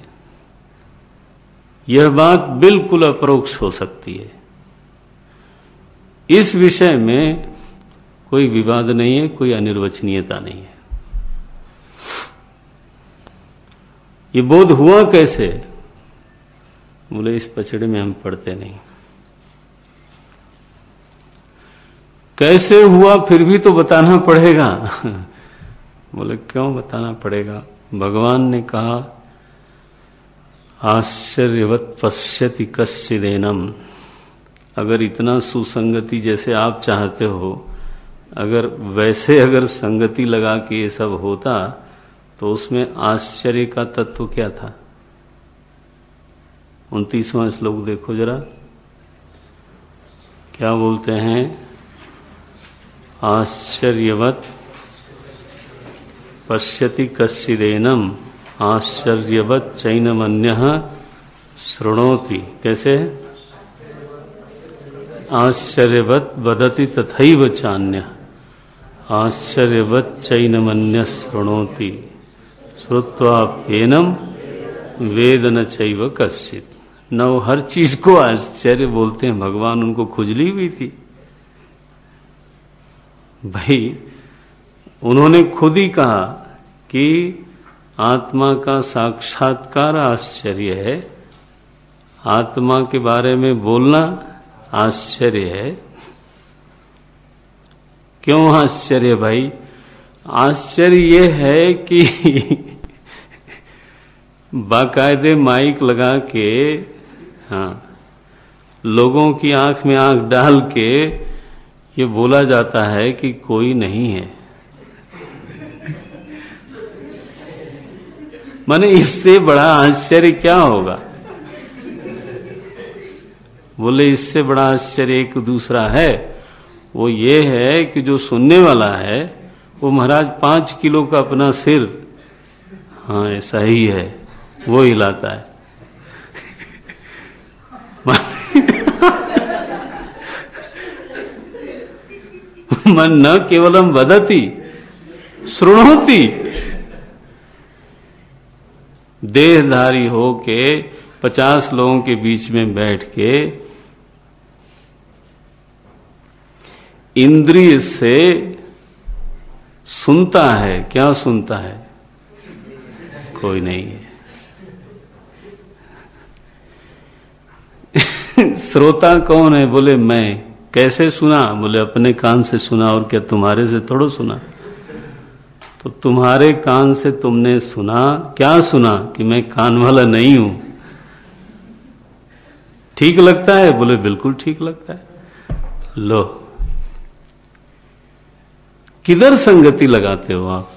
यह बात बिल्कुल अपरोक्ष हो सकती है। इस विषय में कोई विवाद नहीं है, कोई अनिर्वचनीयता नहीं है। ये बोध हुआ कैसे? बोले इस पचड़े में हम पढ़ते नहीं। कैसे हुआ फिर भी तो बताना पड़ेगा। बोले क्यों बताना पड़ेगा? भगवान ने कहा आश्चर्यवत पश्यति कश्चिदेनम। अगर इतना सुसंगति जैसे आप चाहते हो, अगर वैसे अगर संगति लगा के ये सब होता तो उसमें आश्चर्य का तत्व क्या था? 29वां श्लोक देखो जरा, क्या बोलते हैं? आश्चर्यवत पश्यति कश्चिदेनम आश्चर्यवत चैनमन्यः शृणोति। कैसे? आश्चर्यवत वदति तथैव चान्यः आश्चर्यवत चैनमन्यः शृणोति श्रुत्वाप्येनम वेद न चैव कश्चित्। न वो हर चीज को आश्चर्य बोलते हैं, भगवान उनको खुजली हुई थी भाई। उन्होंने खुद ही कहा कि आत्मा का साक्षात्कार आश्चर्य है, आत्मा के बारे में बोलना आश्चर्य है। क्यों आश्चर्य भाई? आश्चर्य ये है कि बाकायदे माइक लगा के, हाँ, लोगों की आंख में आंख डाल के ये बोला जाता है कि कोई नहीं है। माने इससे बड़ा आश्चर्य क्या होगा? बोले इससे बड़ा आश्चर्य एक दूसरा है, वो ये है कि जो सुनने वाला है वो महाराज 5 किलो का अपना सिर, हाँ ऐसा ही है, वो हिलाता है। मन न केवलम वदति शृणोति। देहधारी हो के 50 लोगों के बीच में बैठ के इंद्रिय से सुनता है। क्या सुनता है? कोई नहीं है। श्रोता कौन है? बोले मैं। कैसे सुना? बोले अपने कान से सुना। और क्या तुम्हारे से थोड़ा सुना? तो तुम्हारे कान से तुमने सुना। क्या सुना? कि मैं कान वाला नहीं हूं। ठीक लगता है? बोले बिल्कुल ठीक लगता है। लो, किधर संगति लगाते हो आप?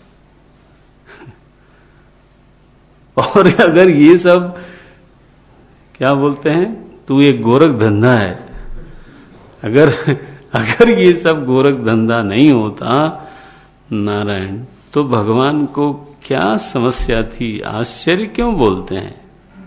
और अगर ये सब क्या बोलते हैं, तू एक गोरख धंधा है, अगर ये सब गोरख धंधा नहीं होता नारायण, तो भगवान को क्या समस्या थी? आश्चर्य क्यों बोलते हैं?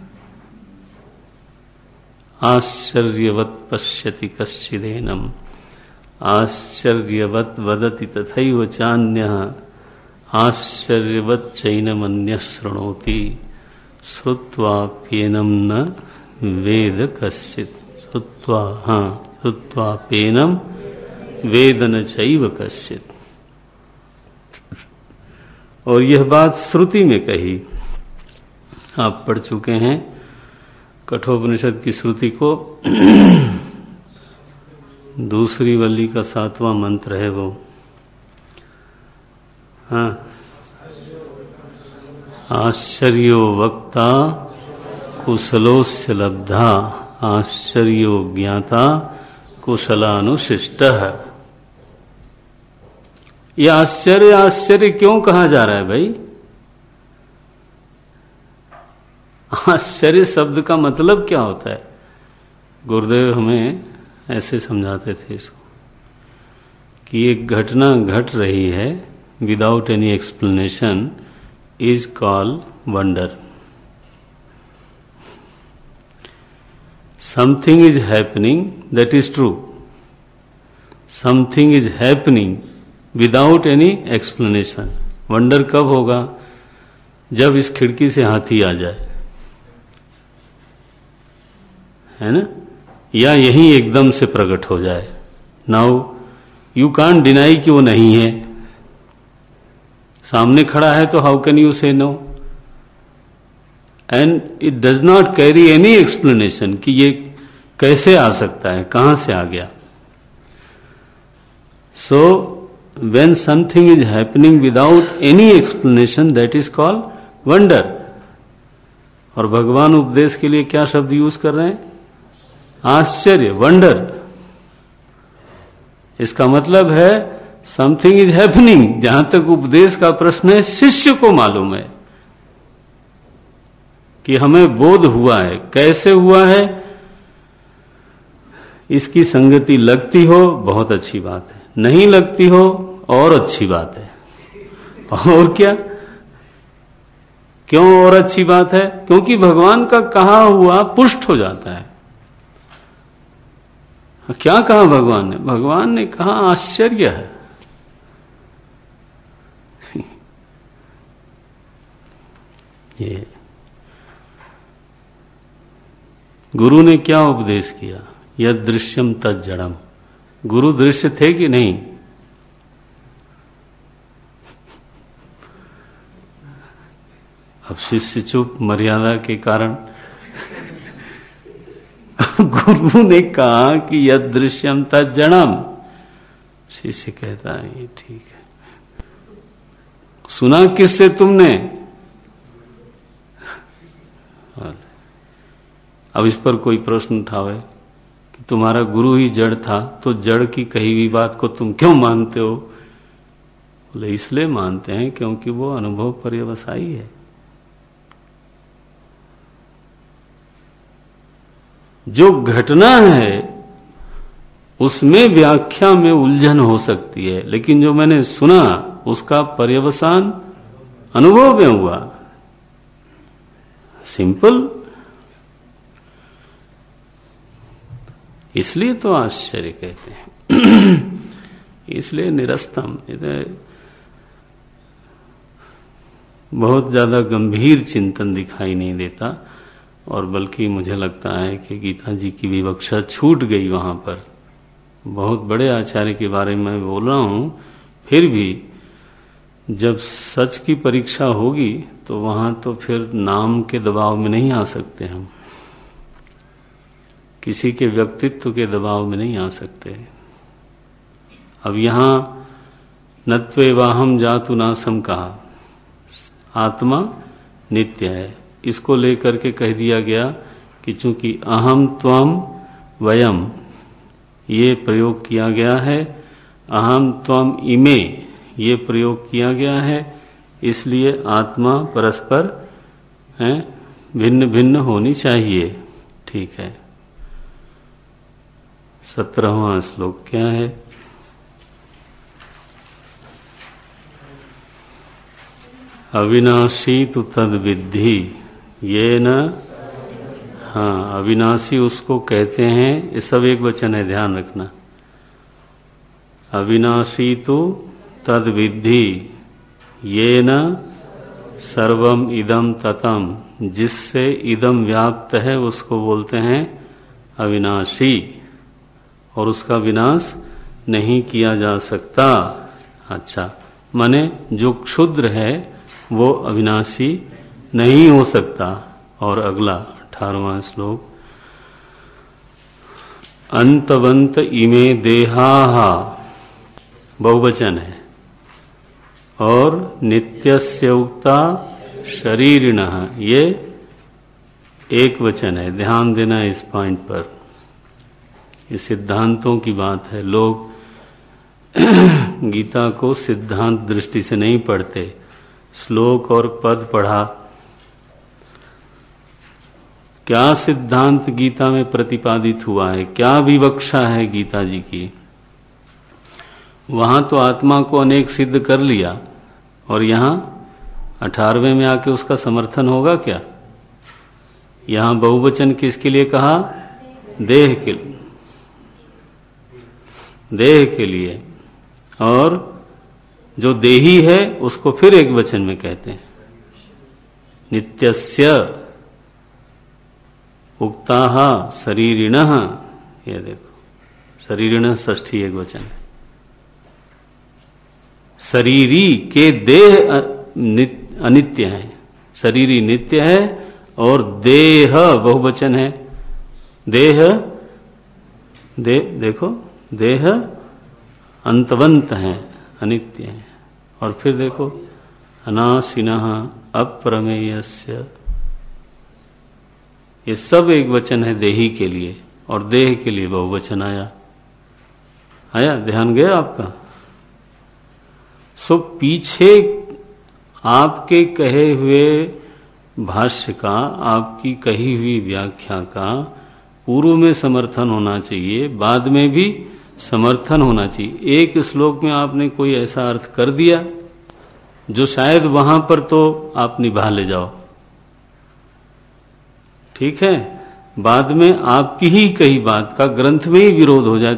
आश्चर्यवत पश्यति कश्चिदेनम आश्चर्यवत वदति तथैव चान्यः आश्चर्यवत चैनमन्यः शृणोति श्रुत्वाप्येनम न वेद कश्चित्। श्रुत्वाप्येनम वेद न चैव कश्चित्। और यह बात श्रुति में कही। आप पढ़ चुके हैं कठोपनिषद की श्रुति को। दूसरी वल्ली का 7वां मंत्र है वो। हाँ, आश्चर्यो वक्ता कुशलोस्य लब्धा आश्चर्यो ज्ञाता कुशलानुशिष्टः। ये आश्चर्य आश्चर्य क्यों कहा जा रहा है भाई? आश्चर्य शब्द का मतलब क्या होता है? गुरुदेव हमें ऐसे समझाते थे इसको कि एक घटना घट रही है without any explanation is called wonder. Something is happening, that is true. Something is happening without any explanation. Wonder कब होगा? जब इस खिड़की से हाथी आ जाए, है ना, या यही एकदम से प्रकट हो जाए। नाउ यू कांट डिनाई कि वो नहीं है। सामने खड़ा है तो how can you say no? And it does not carry any explanation कि ये कैसे आ सकता है, कहां से आ गया। So when something is happening without any explanation that is called wonder. और भगवान उपदेश के लिए क्या शब्द यूज कर रहे हैं? आश्चर्य, वंडर। इसका मतलब है समथिंग इज हैपनिंग। जहां तक उपदेश का प्रश्न है, शिष्य को मालूम है कि हमें बोध हुआ है। कैसे हुआ है? इसकी संगति लगती हो बहुत अच्छी बात है, नहीं लगती हो और अच्छी बात है। और क्या? क्यों और अच्छी बात है? क्योंकि भगवान का कहा हुआ पुष्ट हो जाता है। क्या कहा भगवान ने? भगवान ने कहा आश्चर्य है। ये गुरु ने क्या उपदेश किया? यद दृश्यम तद जड़म। गुरु दृश्य थे कि नहीं? अब शिष्य चुप, मर्यादा के कारण। गुरु ने कहा कि यद दृश्यम तद जड़म। शिष्य कहता है ये ठीक है। सुना किससे तुमने? अब इस पर कोई प्रश्न उठावे कि तुम्हारा गुरु ही जड़ था, तो जड़ की कही हुई बात को तुम क्यों मानते हो? बोले इसलिए मानते हैं क्योंकि वो अनुभव पर्यवसायी है। जो घटना है उसमें व्याख्या में उलझन हो सकती है, लेकिन जो मैंने सुना उसका पर्यवसान अनुभव में हुआ। सिंपल। इसलिए तो आश्चर्य कहते हैं। इसलिए निरस्तम, बहुत ज्यादा गंभीर चिंतन दिखाई नहीं देता, और बल्कि मुझे लगता है कि गीता जी की विवक्षा छूट गई वहां पर। बहुत बड़े आचार्य के बारे में बोल रहा हूं, फिर भी जब सच की परीक्षा होगी तो वहां तो फिर नाम के दबाव में नहीं आ सकते हम, किसी के व्यक्तित्व के दबाव में नहीं आ सकते। अब यहां नत्वेवाहम जातु नासम कहा, आत्मा नित्य है। इसको लेकर के कह दिया गया कि चूंकि अहम त्वम वयम ये प्रयोग किया गया है, अहम त्वम इमे ये प्रयोग किया गया है, इसलिए आत्मा परस्पर भिन्न भिन्न होनी चाहिए। ठीक है। 17वां श्लोक क्या है? अविनाशी तु तद विद्धि ये न। हाँ, अविनाशी उसको कहते हैं, ये सब एक वचन है, ध्यान रखना। अविनाशी तु तद विद्धि ये न सर्वम इदम ततम, जिससे इदम व्याप्त है उसको बोलते हैं अविनाशी, और उसका विनाश नहीं किया जा सकता। अच्छा, माने जो क्षुद्र है वो अविनाशी नहीं हो सकता। और अगला 18वां श्लोक, अंतवंत इमे देहाहा बहुवचन है, और नित्यस्य उक्ता शरीरिणः ये एक वचन है। ध्यान देना इस पॉइंट पर, ये सिद्धांतों की बात है। लोग गीता को सिद्धांत दृष्टि से नहीं पढ़ते, श्लोक और पद पढ़ा। क्या सिद्धांत गीता में प्रतिपादित हुआ है, क्या विवक्षा है गीता जी की, वहां तो आत्मा को अनेक सिद्ध कर लिया, और यहां 18वें में आके उसका समर्थन होगा क्या? यहां बहुवचन किसके लिए कहा? देह के लिए, और जो देही है उसको फिर एक वचन में कहते हैं नित्यस्य उक्ताः शरीरिणः। ये देखो, शरीरिणः षष्ठी एक वचन है। शरीरी के देह अनित्य है, शरीरी नित्य है, और देह बहुवचन है। देखो देह अंतवंत है, अनित्य है। और फिर देखो अनाशिनः अप्रमेयस्य, ये सब एक वचन है देही के लिए, और देह के लिए बहुवचन आया। ध्यान गया आपका? सो पीछे आपके कहे हुए भाष्य का, आपकी कही हुई व्याख्या का पूर्व में समर्थन होना चाहिए, बाद में भी समर्थन होना चाहिए। एक श्लोक में आपने कोई ऐसा अर्थ कर दिया जो शायद वहां पर तो आप निभा ले जाओ, ठीक है, बाद में आपकी ही कही बात का ग्रंथ में ही विरोध हो जाए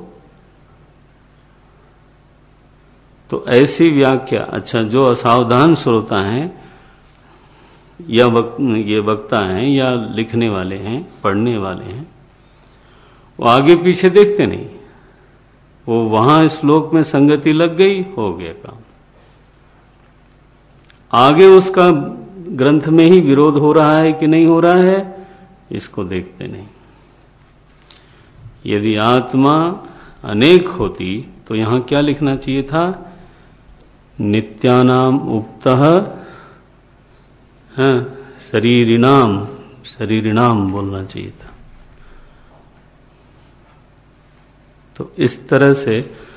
तो ऐसी व्याख्या, अच्छा, जो असावधान श्रोता हैं या ये वक्ता हैं या लिखने वाले हैं, पढ़ने वाले हैं, वो आगे पीछे देखते नहीं, वो वहां श्लोक में संगति लग गई, हो गया काम। आगे उसका ग्रंथ में ही विरोध हो रहा है कि नहीं हो रहा है, इसको देखते नहीं। यदि आत्मा अनेक होती तो यहां क्या लिखना चाहिए था? नित्यानाम उक्तः शरीरिणाम बोलना चाहिए था। तो इस तरह से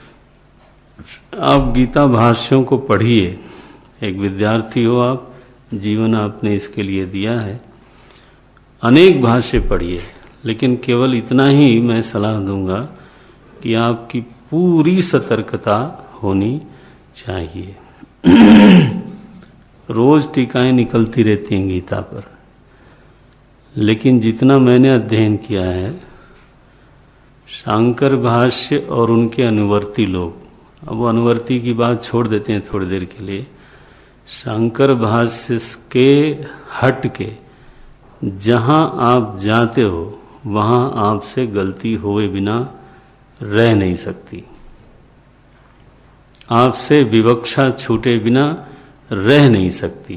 आप गीता भाष्यों को पढ़िए। एक विद्यार्थी हो आप, जीवन आपने इसके लिए दिया है, अनेक भाष्य पढ़िए, लेकिन केवल इतना ही मैं सलाह दूंगा कि आपकी पूरी सतर्कता होनी चाहिए। रोज टीकाएं निकलती रहती हैं गीता पर, लेकिन जितना मैंने अध्ययन किया है, शांकर भाष्य और उनके अनुवर्ती लोग, अब वो अनुवर्ती की बात छोड़ देते हैं थोड़ी देर के लिए, शांकर भाष्य के हट के जहां आप जाते हो वहां आपसे गलती हुए बिना रह नहीं सकती, आपसे विवक्षा छूटे बिना रह नहीं सकती।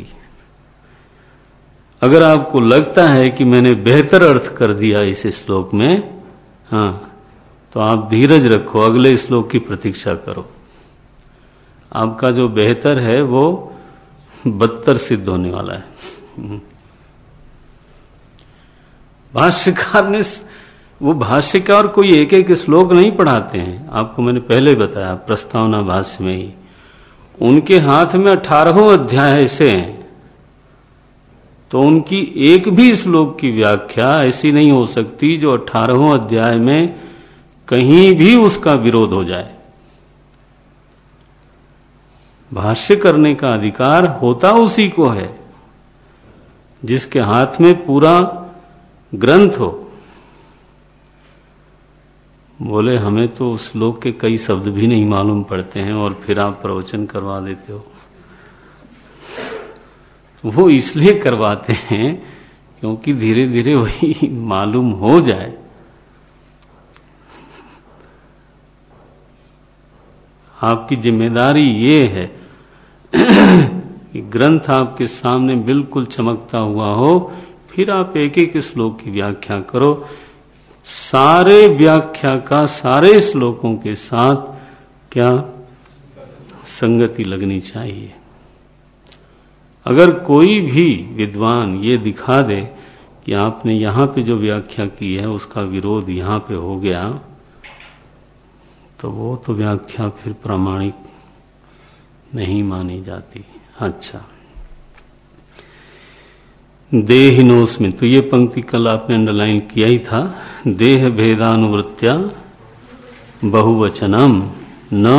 अगर आपको लगता है कि मैंने बेहतर अर्थ कर दिया इस श्लोक में, तो आप धीरज रखो, अगले श्लोक की प्रतीक्षा करो। आपका जो बेहतर है वो बदतर सिद्ध होने वाला है। भाष्यकार ने, वो भाष्यकार कोई एक एक श्लोक नहीं पढ़ाते हैं, आपको मैंने पहले बताया प्रस्तावना भाष्य में ही। उनके हाथ में 18 अध्याय ऐसे हैं, तो उनकी एक भी श्लोक की व्याख्या ऐसी नहीं हो सकती जो 18 अध्याय में कहीं भी उसका विरोध हो जाए। भाष्य करने का अधिकार होता उसी को है जिसके हाथ में पूरा ग्रंथ हो। बोले हमें तो उस श्लोक के कई शब्द भी नहीं मालूम पड़ते हैं और फिर आप प्रवचन करवा देते हो। वो इसलिए करवाते हैं क्योंकि धीरे धीरे वही मालूम हो जाए। आपकी जिम्मेदारी ये है कि ग्रंथ आपके सामने बिल्कुल चमकता हुआ हो, फिर आप एक एक श्लोक की व्याख्या करो। सारे व्याख्या का सारे श्लोकों के साथ क्या संगति लगनी चाहिए। अगर कोई भी विद्वान ये दिखा दे कि आपने यहां पे जो व्याख्या की है उसका विरोध यहां पे हो गया, तो वो तो व्याख्या फिर प्रामाणिक नहीं मानी जाती। अच्छा, देहिनोस्मिन्, तो ये पंक्ति कल आपने अंडरलाइन किया ही था। देह भेदानुवृत्त्या बहुवचनम न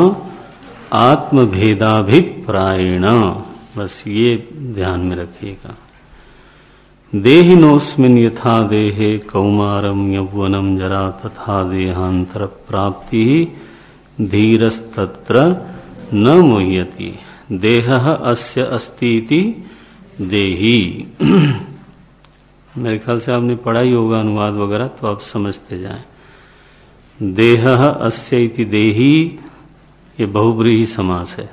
आत्मभेदाभिप्रायेण, बस ये ध्यान में रखिएगा। देहिनोस्मिन् यथा देहे कौमारम यौवनम जरा तथा देहांतर प्राप्ति धीरस्तत्र न मुह्यति देहः अस्य अस्ति इति देही। मेरे ख्याल से आपने पढ़ा ही होगा अनुवाद वगैरह, तो आप समझते जाएं। देहः अस्य इति देही, ये बहुब्रीहि समास है।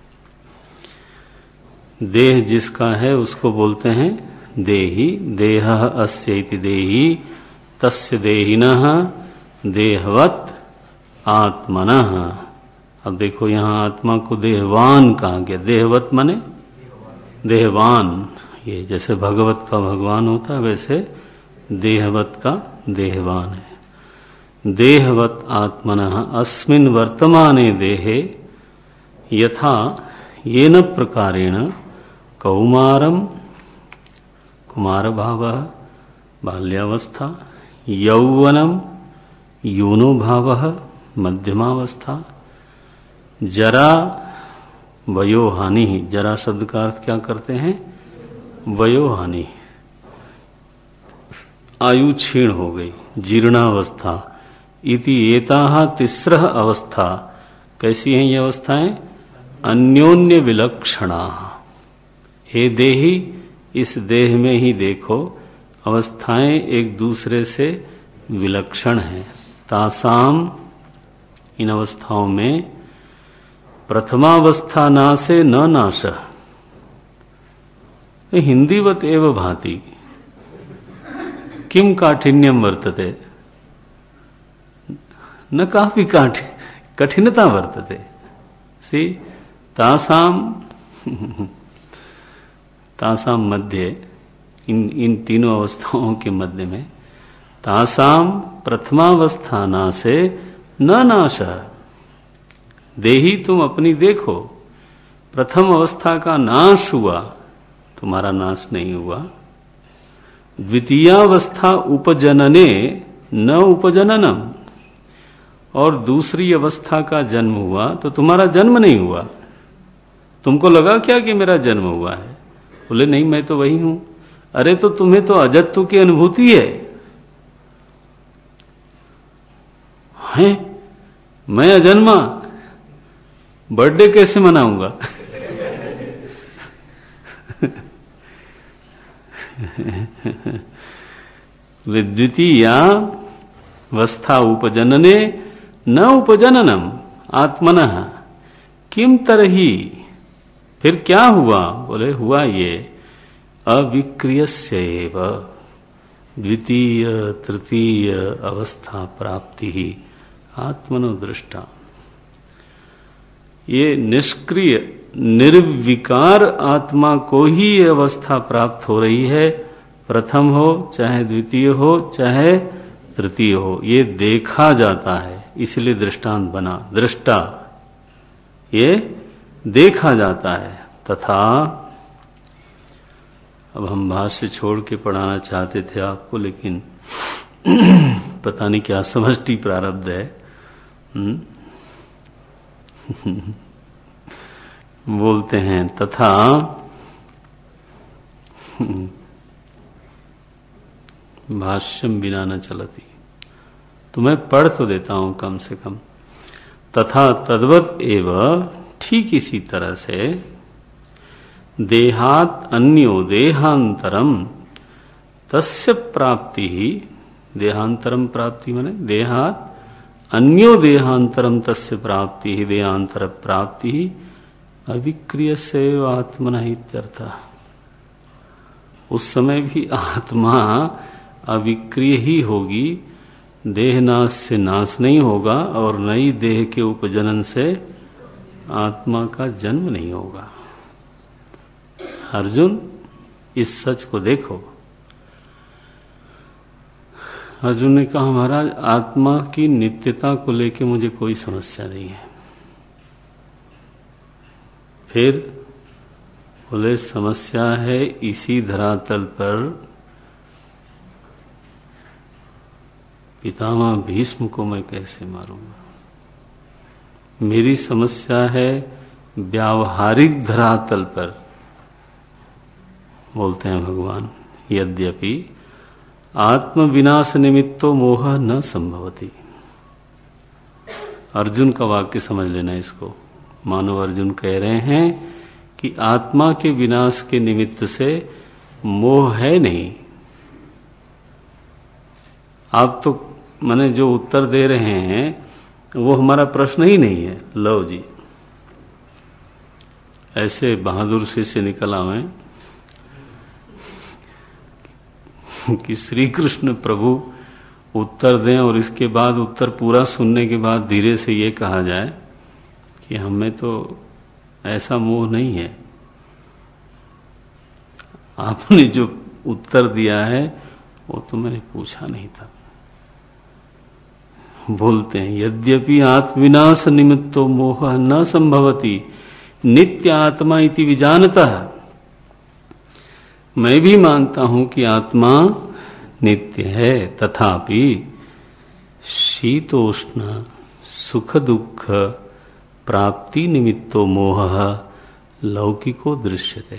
देह जिसका है उसको बोलते हैं देही। देहः अस्य इति देही तस्य देहिनः देहवत् आत्मनः। अब देखो यहां आत्मा को देहवान कहा गया। देहवत माने देहवान, ये जैसे भगवत का भगवान होता है वैसे देहवत का देहवान है। देहवत आत्मनः अस्मिन् वर्तमाने देहे यथा येन प्रकारेण कौमारम कुमार भाव बाल्यावस्था, यौवनम यूनो भाव मध्यमावस्था, जरा वयोहानि, जरा शब्द का अर्थ क्या करते हैं? वयोहानि, आयु क्षीण हो गई, जीर्णावस्था, इति एताः तिस्रः अवस्था, कैसी हैं ये अवस्थाएं? अन्योन्य विलक्षणा। हे देही, इस देह में ही देखो अवस्थाएं एक दूसरे से विलक्षण हैं। तासाम, इन अवस्थाओं में प्रथमावस्था नासे न नाश, हिंदीवत एव भाति, किम काठिन्यम वर्तते, न काफी कठिनता वर्तते। सी तासाम मध्य, इन तीनों अवस्थाओं के मध्य में, तासाम प्रथमावस्थाना से न नाश, देही तुम अपनी देखो, प्रथम अवस्था का नाश हुआ, तुम्हारा नाश नहीं हुआ। द्वितीयावस्था उपजनने न उपजननम, और दूसरी अवस्था का जन्म हुआ तो तुम्हारा जन्म नहीं हुआ। तुमको लगा क्या कि मेरा जन्म हुआ है? बोले नहीं, मैं तो वही हूं। अरे तो तुम्हें तो अजत्व की अनुभूति है? मैं अजन्मा, बर्थडे कैसे मनाऊंगा? द्वितीया अवस्था उपजनने न उपजननम आत्मनः किम तरही, फिर क्या हुआ? बोले हुआ ये अविक्रियस्यैव द्वितीय तृतीय अवस्था प्राप्ति ही आत्मनो दृष्टा। ये निष्क्रिय निर्विकार आत्मा को ही ये अवस्था प्राप्त हो रही है, प्रथम हो चाहे द्वितीय हो चाहे तृतीय हो, ये देखा जाता है, इसलिए दृष्टांत बना। दृष्टा, ये देखा जाता है। तथा अब हम भाष्य छोड़ के पढ़ाना चाहते थे आपको, लेकिन पता नहीं क्या समष्टि प्रारब्ध है। बोलते हैं तथा भाष्यम बिना न चलती, तो मैं पढ़ तो देता हूं कम से कम। तथा तद्वत एव, ठीक इसी तरह से, देहात अन्यो देहांतरम तस्य प्राप्ति ही, देहांतरम प्राप्ति माने देहात अन्यो देहांतरम तस्य प्राप्ति ही, देहांतर प्राप्ति ही अविक्रिय से आत्मना इत्यर्थ। उस समय भी आत्मा अविक्रिय ही होगी, देह नाश से नाश नहीं होगा, और नई देह के उपजनन से आत्मा का जन्म नहीं होगा। अर्जुन, इस सच को देखो। अर्जुन ने कहा महाराज, आत्मा की नित्यता को लेकर मुझे कोई समस्या नहीं है। फिर बोले समस्या है इसी धरातल पर पितामह भीष्म को मैं कैसे मारूंगा। मेरी समस्या है व्यावहारिक धरातल पर। बोलते हैं भगवान, यद्यपि आत्म विनाश निमित्तो मोह न संभवति। अर्जुन का वाक्य समझ लेना इसको। मानो अर्जुन कह रहे हैं कि आत्मा के विनाश के निमित्त से मोह है नहीं। आप तो माने जो उत्तर दे रहे हैं वो हमारा प्रश्न ही नहीं है। लो जी, ऐसे बहादुर से निकल आवे कि श्री कृष्ण प्रभु उत्तर दें और इसके बाद उत्तर पूरा सुनने के बाद धीरे से ये कहा जाए कि हमें तो ऐसा मोह नहीं है। आपने जो उत्तर दिया है वो तो मैंने पूछा नहीं था। बोलते हैं यद्यपि आत्मविनाश निमित्तो मोह न संभवति, नित्य आत्मा इति विजानतः, मैं भी मानता हूं कि आत्मा नित्य है, तथापि शीतोष्ण सुख दुख प्राप्ति निमित्तो मोह लौकिको दृश्यते।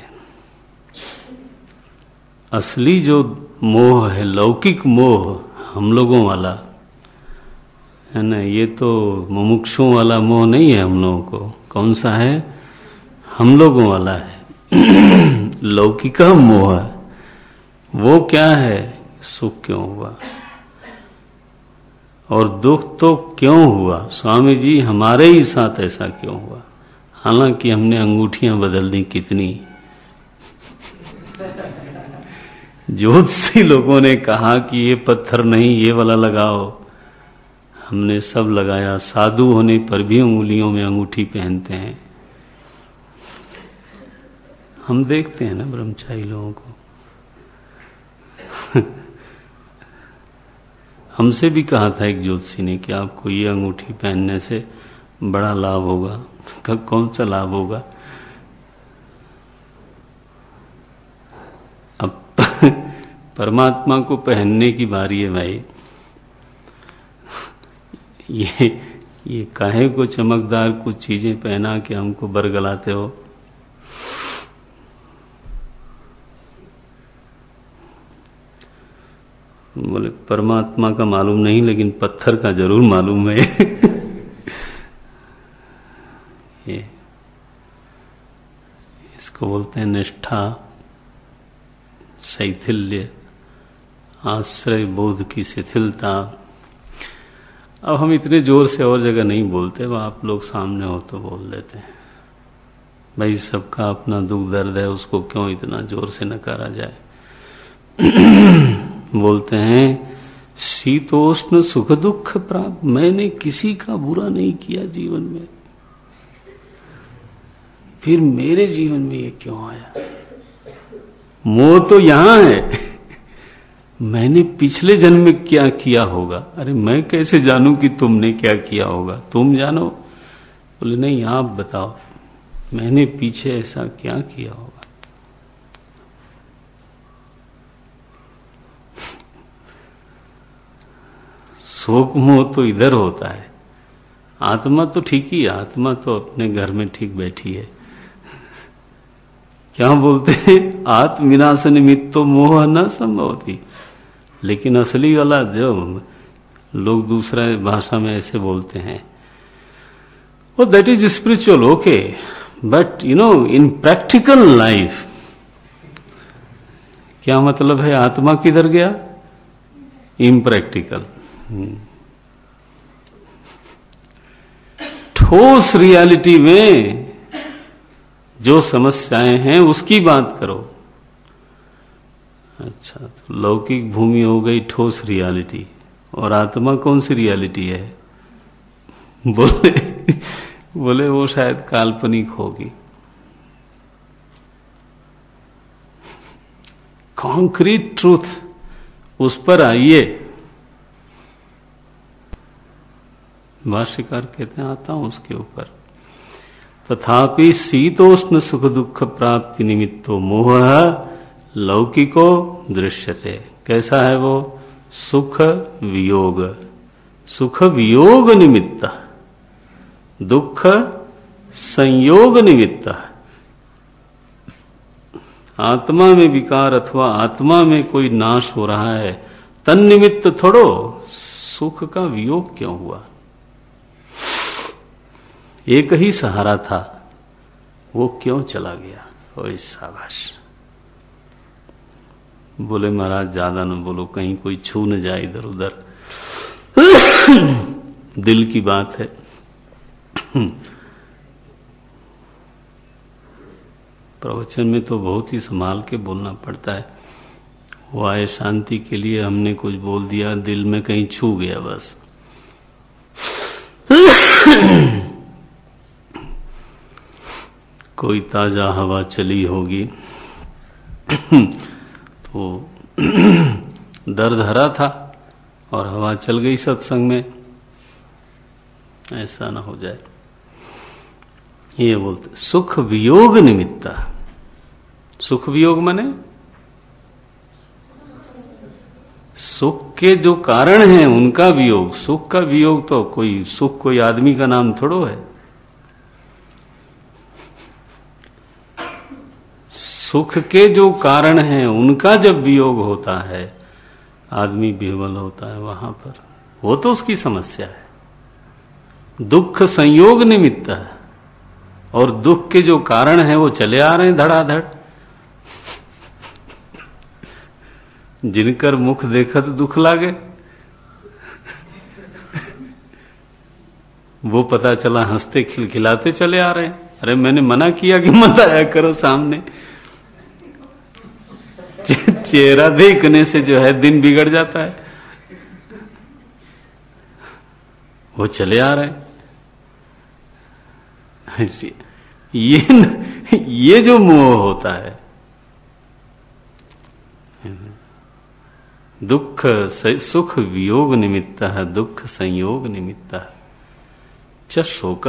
असली जो मोह है, लौकिक मोह, हम लोगों वाला है ना, ये तो मुमुक्षुओं वाला मोह नहीं है हम लोगों को। कौन सा है? हम लोगों वाला है लौकिक मोह। वो क्या है? सुख क्यों हुआ और दुख तो क्यों हुआ? स्वामी जी हमारे ही साथ ऐसा क्यों हुआ? हालांकि हमने अंगूठियां बदल दी कितनी। ज्योतिषी लोगों ने कहा कि ये पत्थर नहीं, ये वाला लगाओ, हमने सब लगाया। साधु होने पर भी उंगलियों में अंगूठी पहनते हैं। हम देखते हैं ना ब्रह्मचारी लोगों को। हमसे भी कहा था एक ज्योतिषी ने कि आपको ये अंगूठी पहनने से बड़ा लाभ होगा। कौन सा लाभ होगा? अब परमात्मा को पहनने की बारी है भाई। ये काहे को चमकदार कुछ चीजें पहना के हमको बरगलाते हो? बोले परमात्मा का मालूम नहीं, लेकिन पत्थर का जरूर मालूम है। ये इसको बोलते हैं निष्ठा, शैथिल्य, आश्रय बोध की शिथिलता। अब हम इतने जोर से और जगह नहीं बोलते, वह आप लोग सामने हो तो बोल देते हैं। भाई सबका अपना दुख दर्द है, उसको क्यों इतना जोर से नकारा जाए। बोलते हैं शीतोष्ण सुख दुख प्राप्त। मैंने किसी का बुरा नहीं किया जीवन में, फिर मेरे जीवन में ये क्यों आया? मोह तो यहां है। मैंने पिछले जन्म में क्या किया होगा? अरे मैं कैसे जानूं कि तुमने क्या किया होगा? तुम जानो। बोले नहीं, आप बताओ मैंने पीछे ऐसा क्या किया होगा। शोक मोह तो इधर होता है, आत्मा तो ठीक ही है। आत्मा तो अपने घर में ठीक बैठी है। क्या बोलते हैं? आत्मविनाश निमित्तो मोह न संभवति। लेकिन असली वाला जो लोग दूसरा भाषा में ऐसे बोलते हैं, वो that is spiritual, okay, but you know in practical life क्या मतलब है? आत्मा किधर गया? इम्प्रैक्टिकल। ठोस रियलिटी में जो समस्याएं हैं उसकी बात करो। अच्छा, तो लौकिक भूमि हो गई ठोस रियलिटी, और आत्मा कौन सी रियलिटी है? बोले वो शायद काल्पनिक होगी। कॉन्क्रीट ट्रूथ, उस पर आइए। भाष्यकार कहते हैं आता हूं उसके ऊपर। तथापि शीतोष्ण सुख दुख प्राप्ति निमित्तो मोह लौकिको दृश्यते। कैसा है वो? सुख वियोग, सुख वियोग निमित्त, दुख संयोग निमित्त। आत्मा में विकार अथवा आत्मा में कोई नाश हो रहा है, तन्निमित्त थोड़ो सुख का वियोग क्यों हुआ? एक ही सहारा था, वो क्यों चला गया? ओए शाबाश। बोले महाराज ज्यादा न बोलो, कहीं कोई छू न जाए इधर उधर। दिल की बात है। प्रवचन में तो बहुत ही संभाल के बोलना पड़ता है। वो आए शांति के लिए, हमने कुछ बोल दिया, दिल में कहीं छू गया बस। कोई ताजा हवा चली होगी तो दर्द हरा था और हवा चल गई सत्संग में, ऐसा ना हो जाए। ये बोलते सुख वियोग निमित्ता। सुख वियोग माने सुख के जो कारण हैं उनका वियोग। सुख का वियोग तो कोई सुख कोई आदमी का नाम थोड़ो है। सुख के जो कारण हैं उनका जब वियोग होता है आदमी विह्वल होता है वहां पर, वो तो उसकी समस्या है। दुख संयोग निमित्त है और दुख के जो कारण हैं वो चले आ रहे हैं धड़ाधड़। जिनकर मुख देखत दुख लागे, वो पता चला हंसते खिलखिलाते चले आ रहे हैं। अरे मैंने मना किया कि मत आया करो सामने। चेहरा देखने से जो है दिन बिगड़ जाता है। वो चले आ रहे हैं। ये जो मोह होता है, दुख सुख वियोग निमित्त है, दुख संयोग निमित्त है च शोक,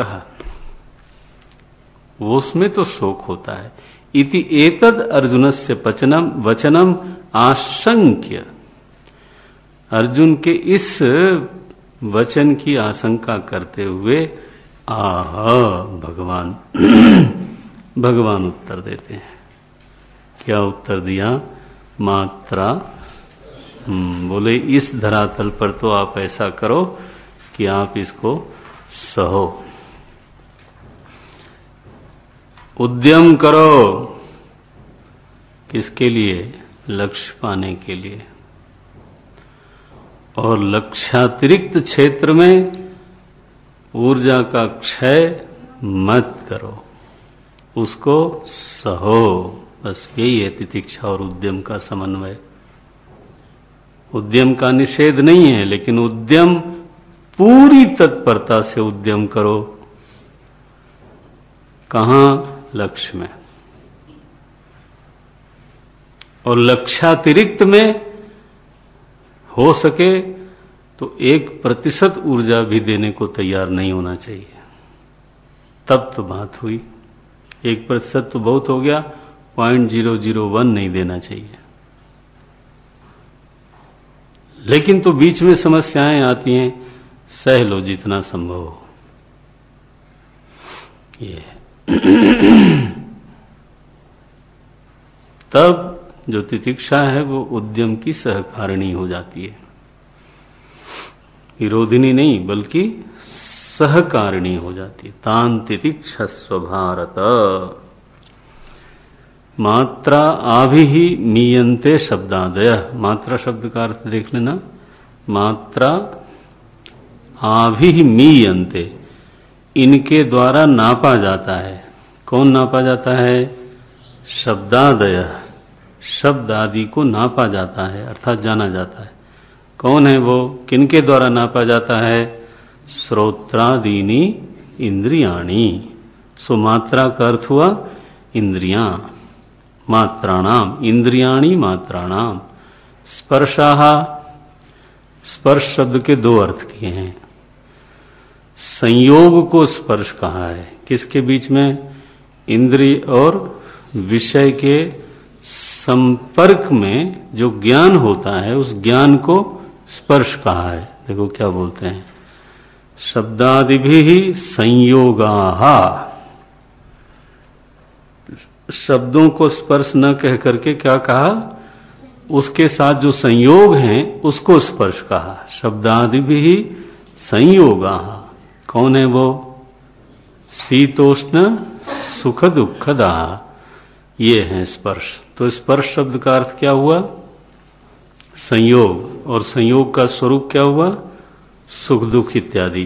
वो उसमें तो शोक होता है। इति एतद अर्जुनस्य वचनम आशंक्य, अर्जुन के इस वचन की आशंका करते हुए आह भगवान भगवान उत्तर देते हैं। क्या उत्तर दिया? मात्रा बोले इस धरातल पर तो आप ऐसा करो कि आप इसको सहो, उद्यम करो। किसके लिए? लक्ष्य पाने के लिए। और लक्ष्यातिरिक्त क्षेत्र में ऊर्जा का क्षय मत करो, उसको सहो। बस यही है तितिक्षा और उद्यम का समन्वय। उद्यम का निषेध नहीं है, लेकिन उद्यम पूरी तत्परता से उद्यम करो। कहां? लक्ष्य में। और लक्ष्यातिरिक्त में हो सके तो 1% ऊर्जा भी देने को तैयार नहीं होना चाहिए, तब तो बात हुई। 1% तो बहुत हो गया, 0.001 नहीं देना चाहिए। लेकिन तो बीच में समस्याएं आती हैं, सह लो जितना संभव हो। ये तब जो तितिक्षा है वो उद्यम की सहकारिणी हो जाती है। विरोधिनी नहीं बल्कि सहकारिणी हो जाती है। तान तितिक्षस्व भारत। मात्रा आभि ही मीयन्ते शब्दादय। मात्रा शब्द का अर्थ देख लेना। मात्रा आभि ही मीयन्ते, इनके द्वारा नापा जाता है। कौन नापा जाता है? शब्दादय, शब्द आदि को नापा जाता है अर्थात जाना जाता है। कौन है वो? किनके द्वारा नापा जाता है? श्रोत्रादीनी इंद्रियाणी। सो मात्रा का अर्थ हुआ इंद्रियां। मात्राणाम इंद्रियाणी मात्राणाम। स्पर्शाः, स्पर्श शब्द के 2 अर्थ किए हैं। संयोग को स्पर्श कहा है। किसके बीच में? इंद्रिय और विषय के संपर्क में जो ज्ञान होता है उस ज्ञान को स्पर्श कहा है। देखो क्या बोलते हैं, शब्दादिभिः संयोगाः। शब्दों को स्पर्श न कह करके क्या कहा? उसके साथ जो संयोग हैं उसको स्पर्श कहा। शब्दादिभिः संयोगाः। कौन है वो? शीतोष्ण सुख दुखदा, ये है स्पर्श। तो स्पर्श शब्द का अर्थ क्या हुआ? संयोग। और संयोग का स्वरूप क्या हुआ? सुख दुख इत्यादि।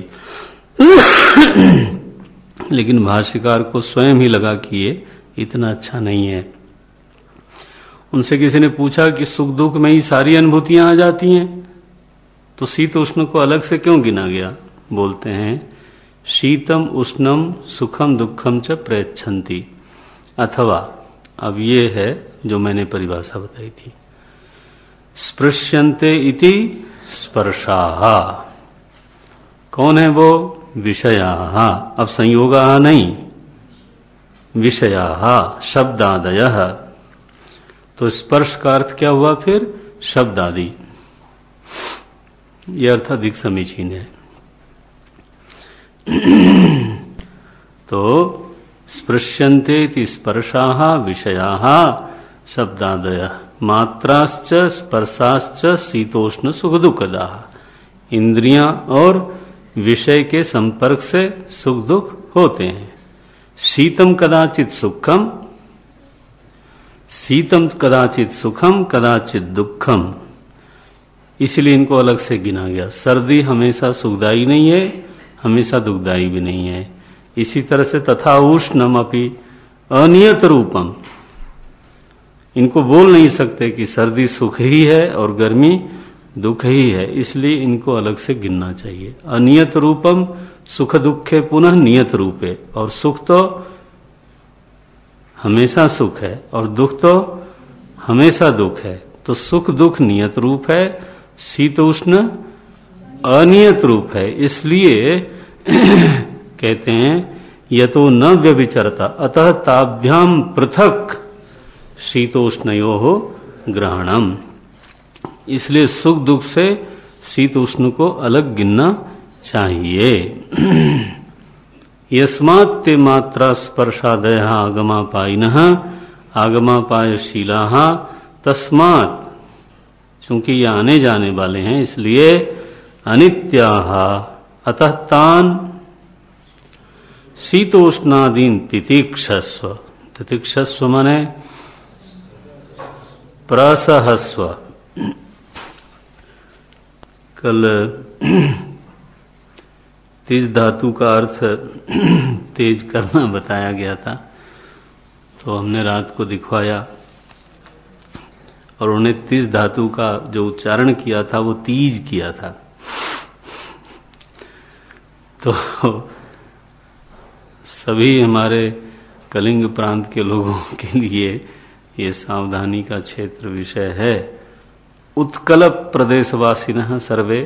लेकिन भाष्यकार को स्वयं ही लगा कि ये इतना अच्छा नहीं है। उनसे किसी ने पूछा कि सुख दुख में ही सारी अनुभूतियां आ जाती हैं, तो शीत उष्ण को अलग से क्यों गिना गया? बोलते हैं शीतम उष्णम सुखम दुखम च प्रयच्छन्ति। अथवा अब ये है जो मैंने परिभाषा बताई थी, स्पृश्यन्ते इति स्पर्शाः। कौन है वो? विषयाः। अब संयोगाः नहीं, विषयाः शब्दादयः। तो स्पर्श का अर्थ क्या हुआ फिर? शब्द आदि। यह अर्थ अधिक समीचीन है। तो स्पृश्यन्ते इति स्पर्शाः विषयाः शब्दादयः मात्राश्च स्पर्शाश्च शीतोष्ण सुख दुखदाः। इंद्रियां और विषय के संपर्क से सुख दुख होते हैं। शीतम कदाचित सुखम, शीतम कदाचित सुखम कदाचित दुखम, इसलिए इनको अलग से गिना गया। सर्दी हमेशा सुखदायी नहीं है, हमेशा दुखदायी भी नहीं है। इसी तरह से तथा उष्णम अपि अनियत रूपम, इनको बोल नहीं सकते कि सर्दी सुख ही है और गर्मी दुख ही है, इसलिए इनको अलग से गिनना चाहिए। अनियत रूपम सुख दुखे पुनः नियत रूपे, और सुख तो हमेशा सुख है और दुख तो हमेशा दुख है। तो सुख दुख नियत रूप है, शीतोष्ण अनियत रूप है। इसलिए कहते हैं यतो न व्यभिचरता अतः ताभ्याम पृथक शीतोष्णयोः ग्रहणम। इसलिए सुख दुख से शीतोष्ण को अलग गिनना चाहिए। यस्मात् ते मात्रा स्पर्शादयः आगमापायिनः आगमापायशीलाः तस्मात्, चूंकि ये आने जाने वाले हैं इसलिए अनित्याः अतः तान शीतोष्णादीन तितिक्षस्व। तितिक्षस्व माने प्रसहस्व। कल तेज धातु का अर्थ तेज करना बताया गया था, तो हमने रात को दिखवाया और उन्हें तीज धातु का जो उच्चारण किया था वो तीज किया था। तो सभी हमारे कलिंग प्रांत के लोगों के लिए ये सावधानी का क्षेत्र विषय है। उत्कल प्रदेशवासिनः सर्वे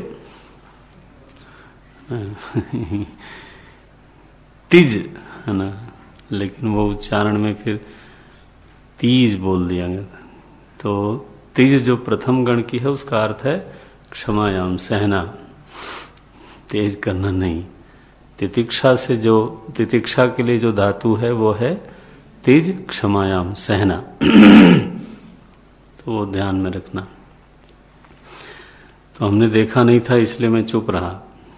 तीज है ना, लेकिन वो उच्चारण में फिर तीज बोल दिया गया। तो तीज जो प्रथम गण की है उसका अर्थ है क्षमायाम, सहना, तेज करना नहीं। तितिक्षा से जो तितिक्षा के लिए जो धातु है वो है तेज, क्षमायाम, सहना। तो वो ध्यान में रखना। तो हमने देखा नहीं था इसलिए मैं चुप रहा।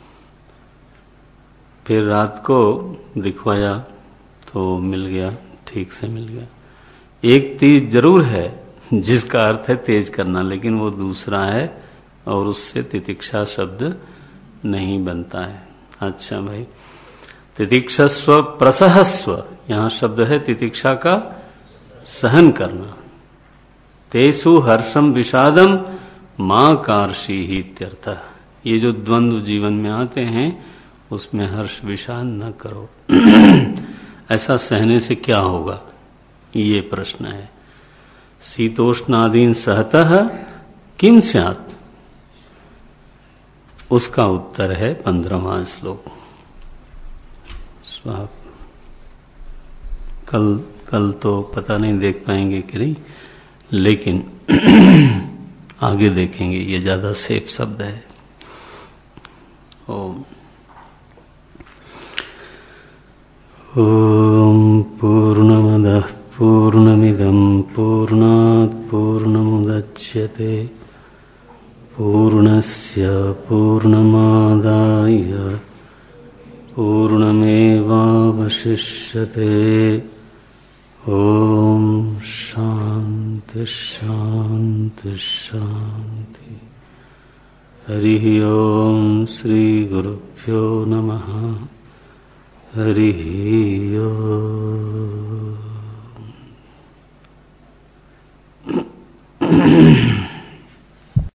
फिर रात को दिखवाया तो मिल गया, ठीक से मिल गया। एक तीज जरूर है जिसका अर्थ है तेज करना, लेकिन वो दूसरा है और उससे तितिक्षा शब्द नहीं बनता है। अच्छा भाई, तितिक्षस्व प्रसहस्व, यहां शब्द है तितिक्षा का सहन करना। तेसु हर्षम विषादम मां कार्षी ही इत्यर्थः। ये जो द्वंद्व जीवन में आते हैं उसमें हर्ष विषाद न करो। ऐसा सहने से क्या होगा, ये प्रश्न है। शीतोष्णादीन सहतः किम स्यात्, उसका उत्तर है 15वां श्लोक। कल तो पता नहीं देख पाएंगे कि नहीं, लेकिन आगे देखेंगे, ये ज्यादा सेफ शब्द है। ओम पूर्णमदः पूर्णमिदं पूर्णात् पूर्णमुदच्यते पूर्णस्य पूर्णमादाय पूर्णमेवावशिष्यते। ओम शांति शांति शांति। हरिः ओम श्री गुरुभ्यो नमः। हरिः ओम।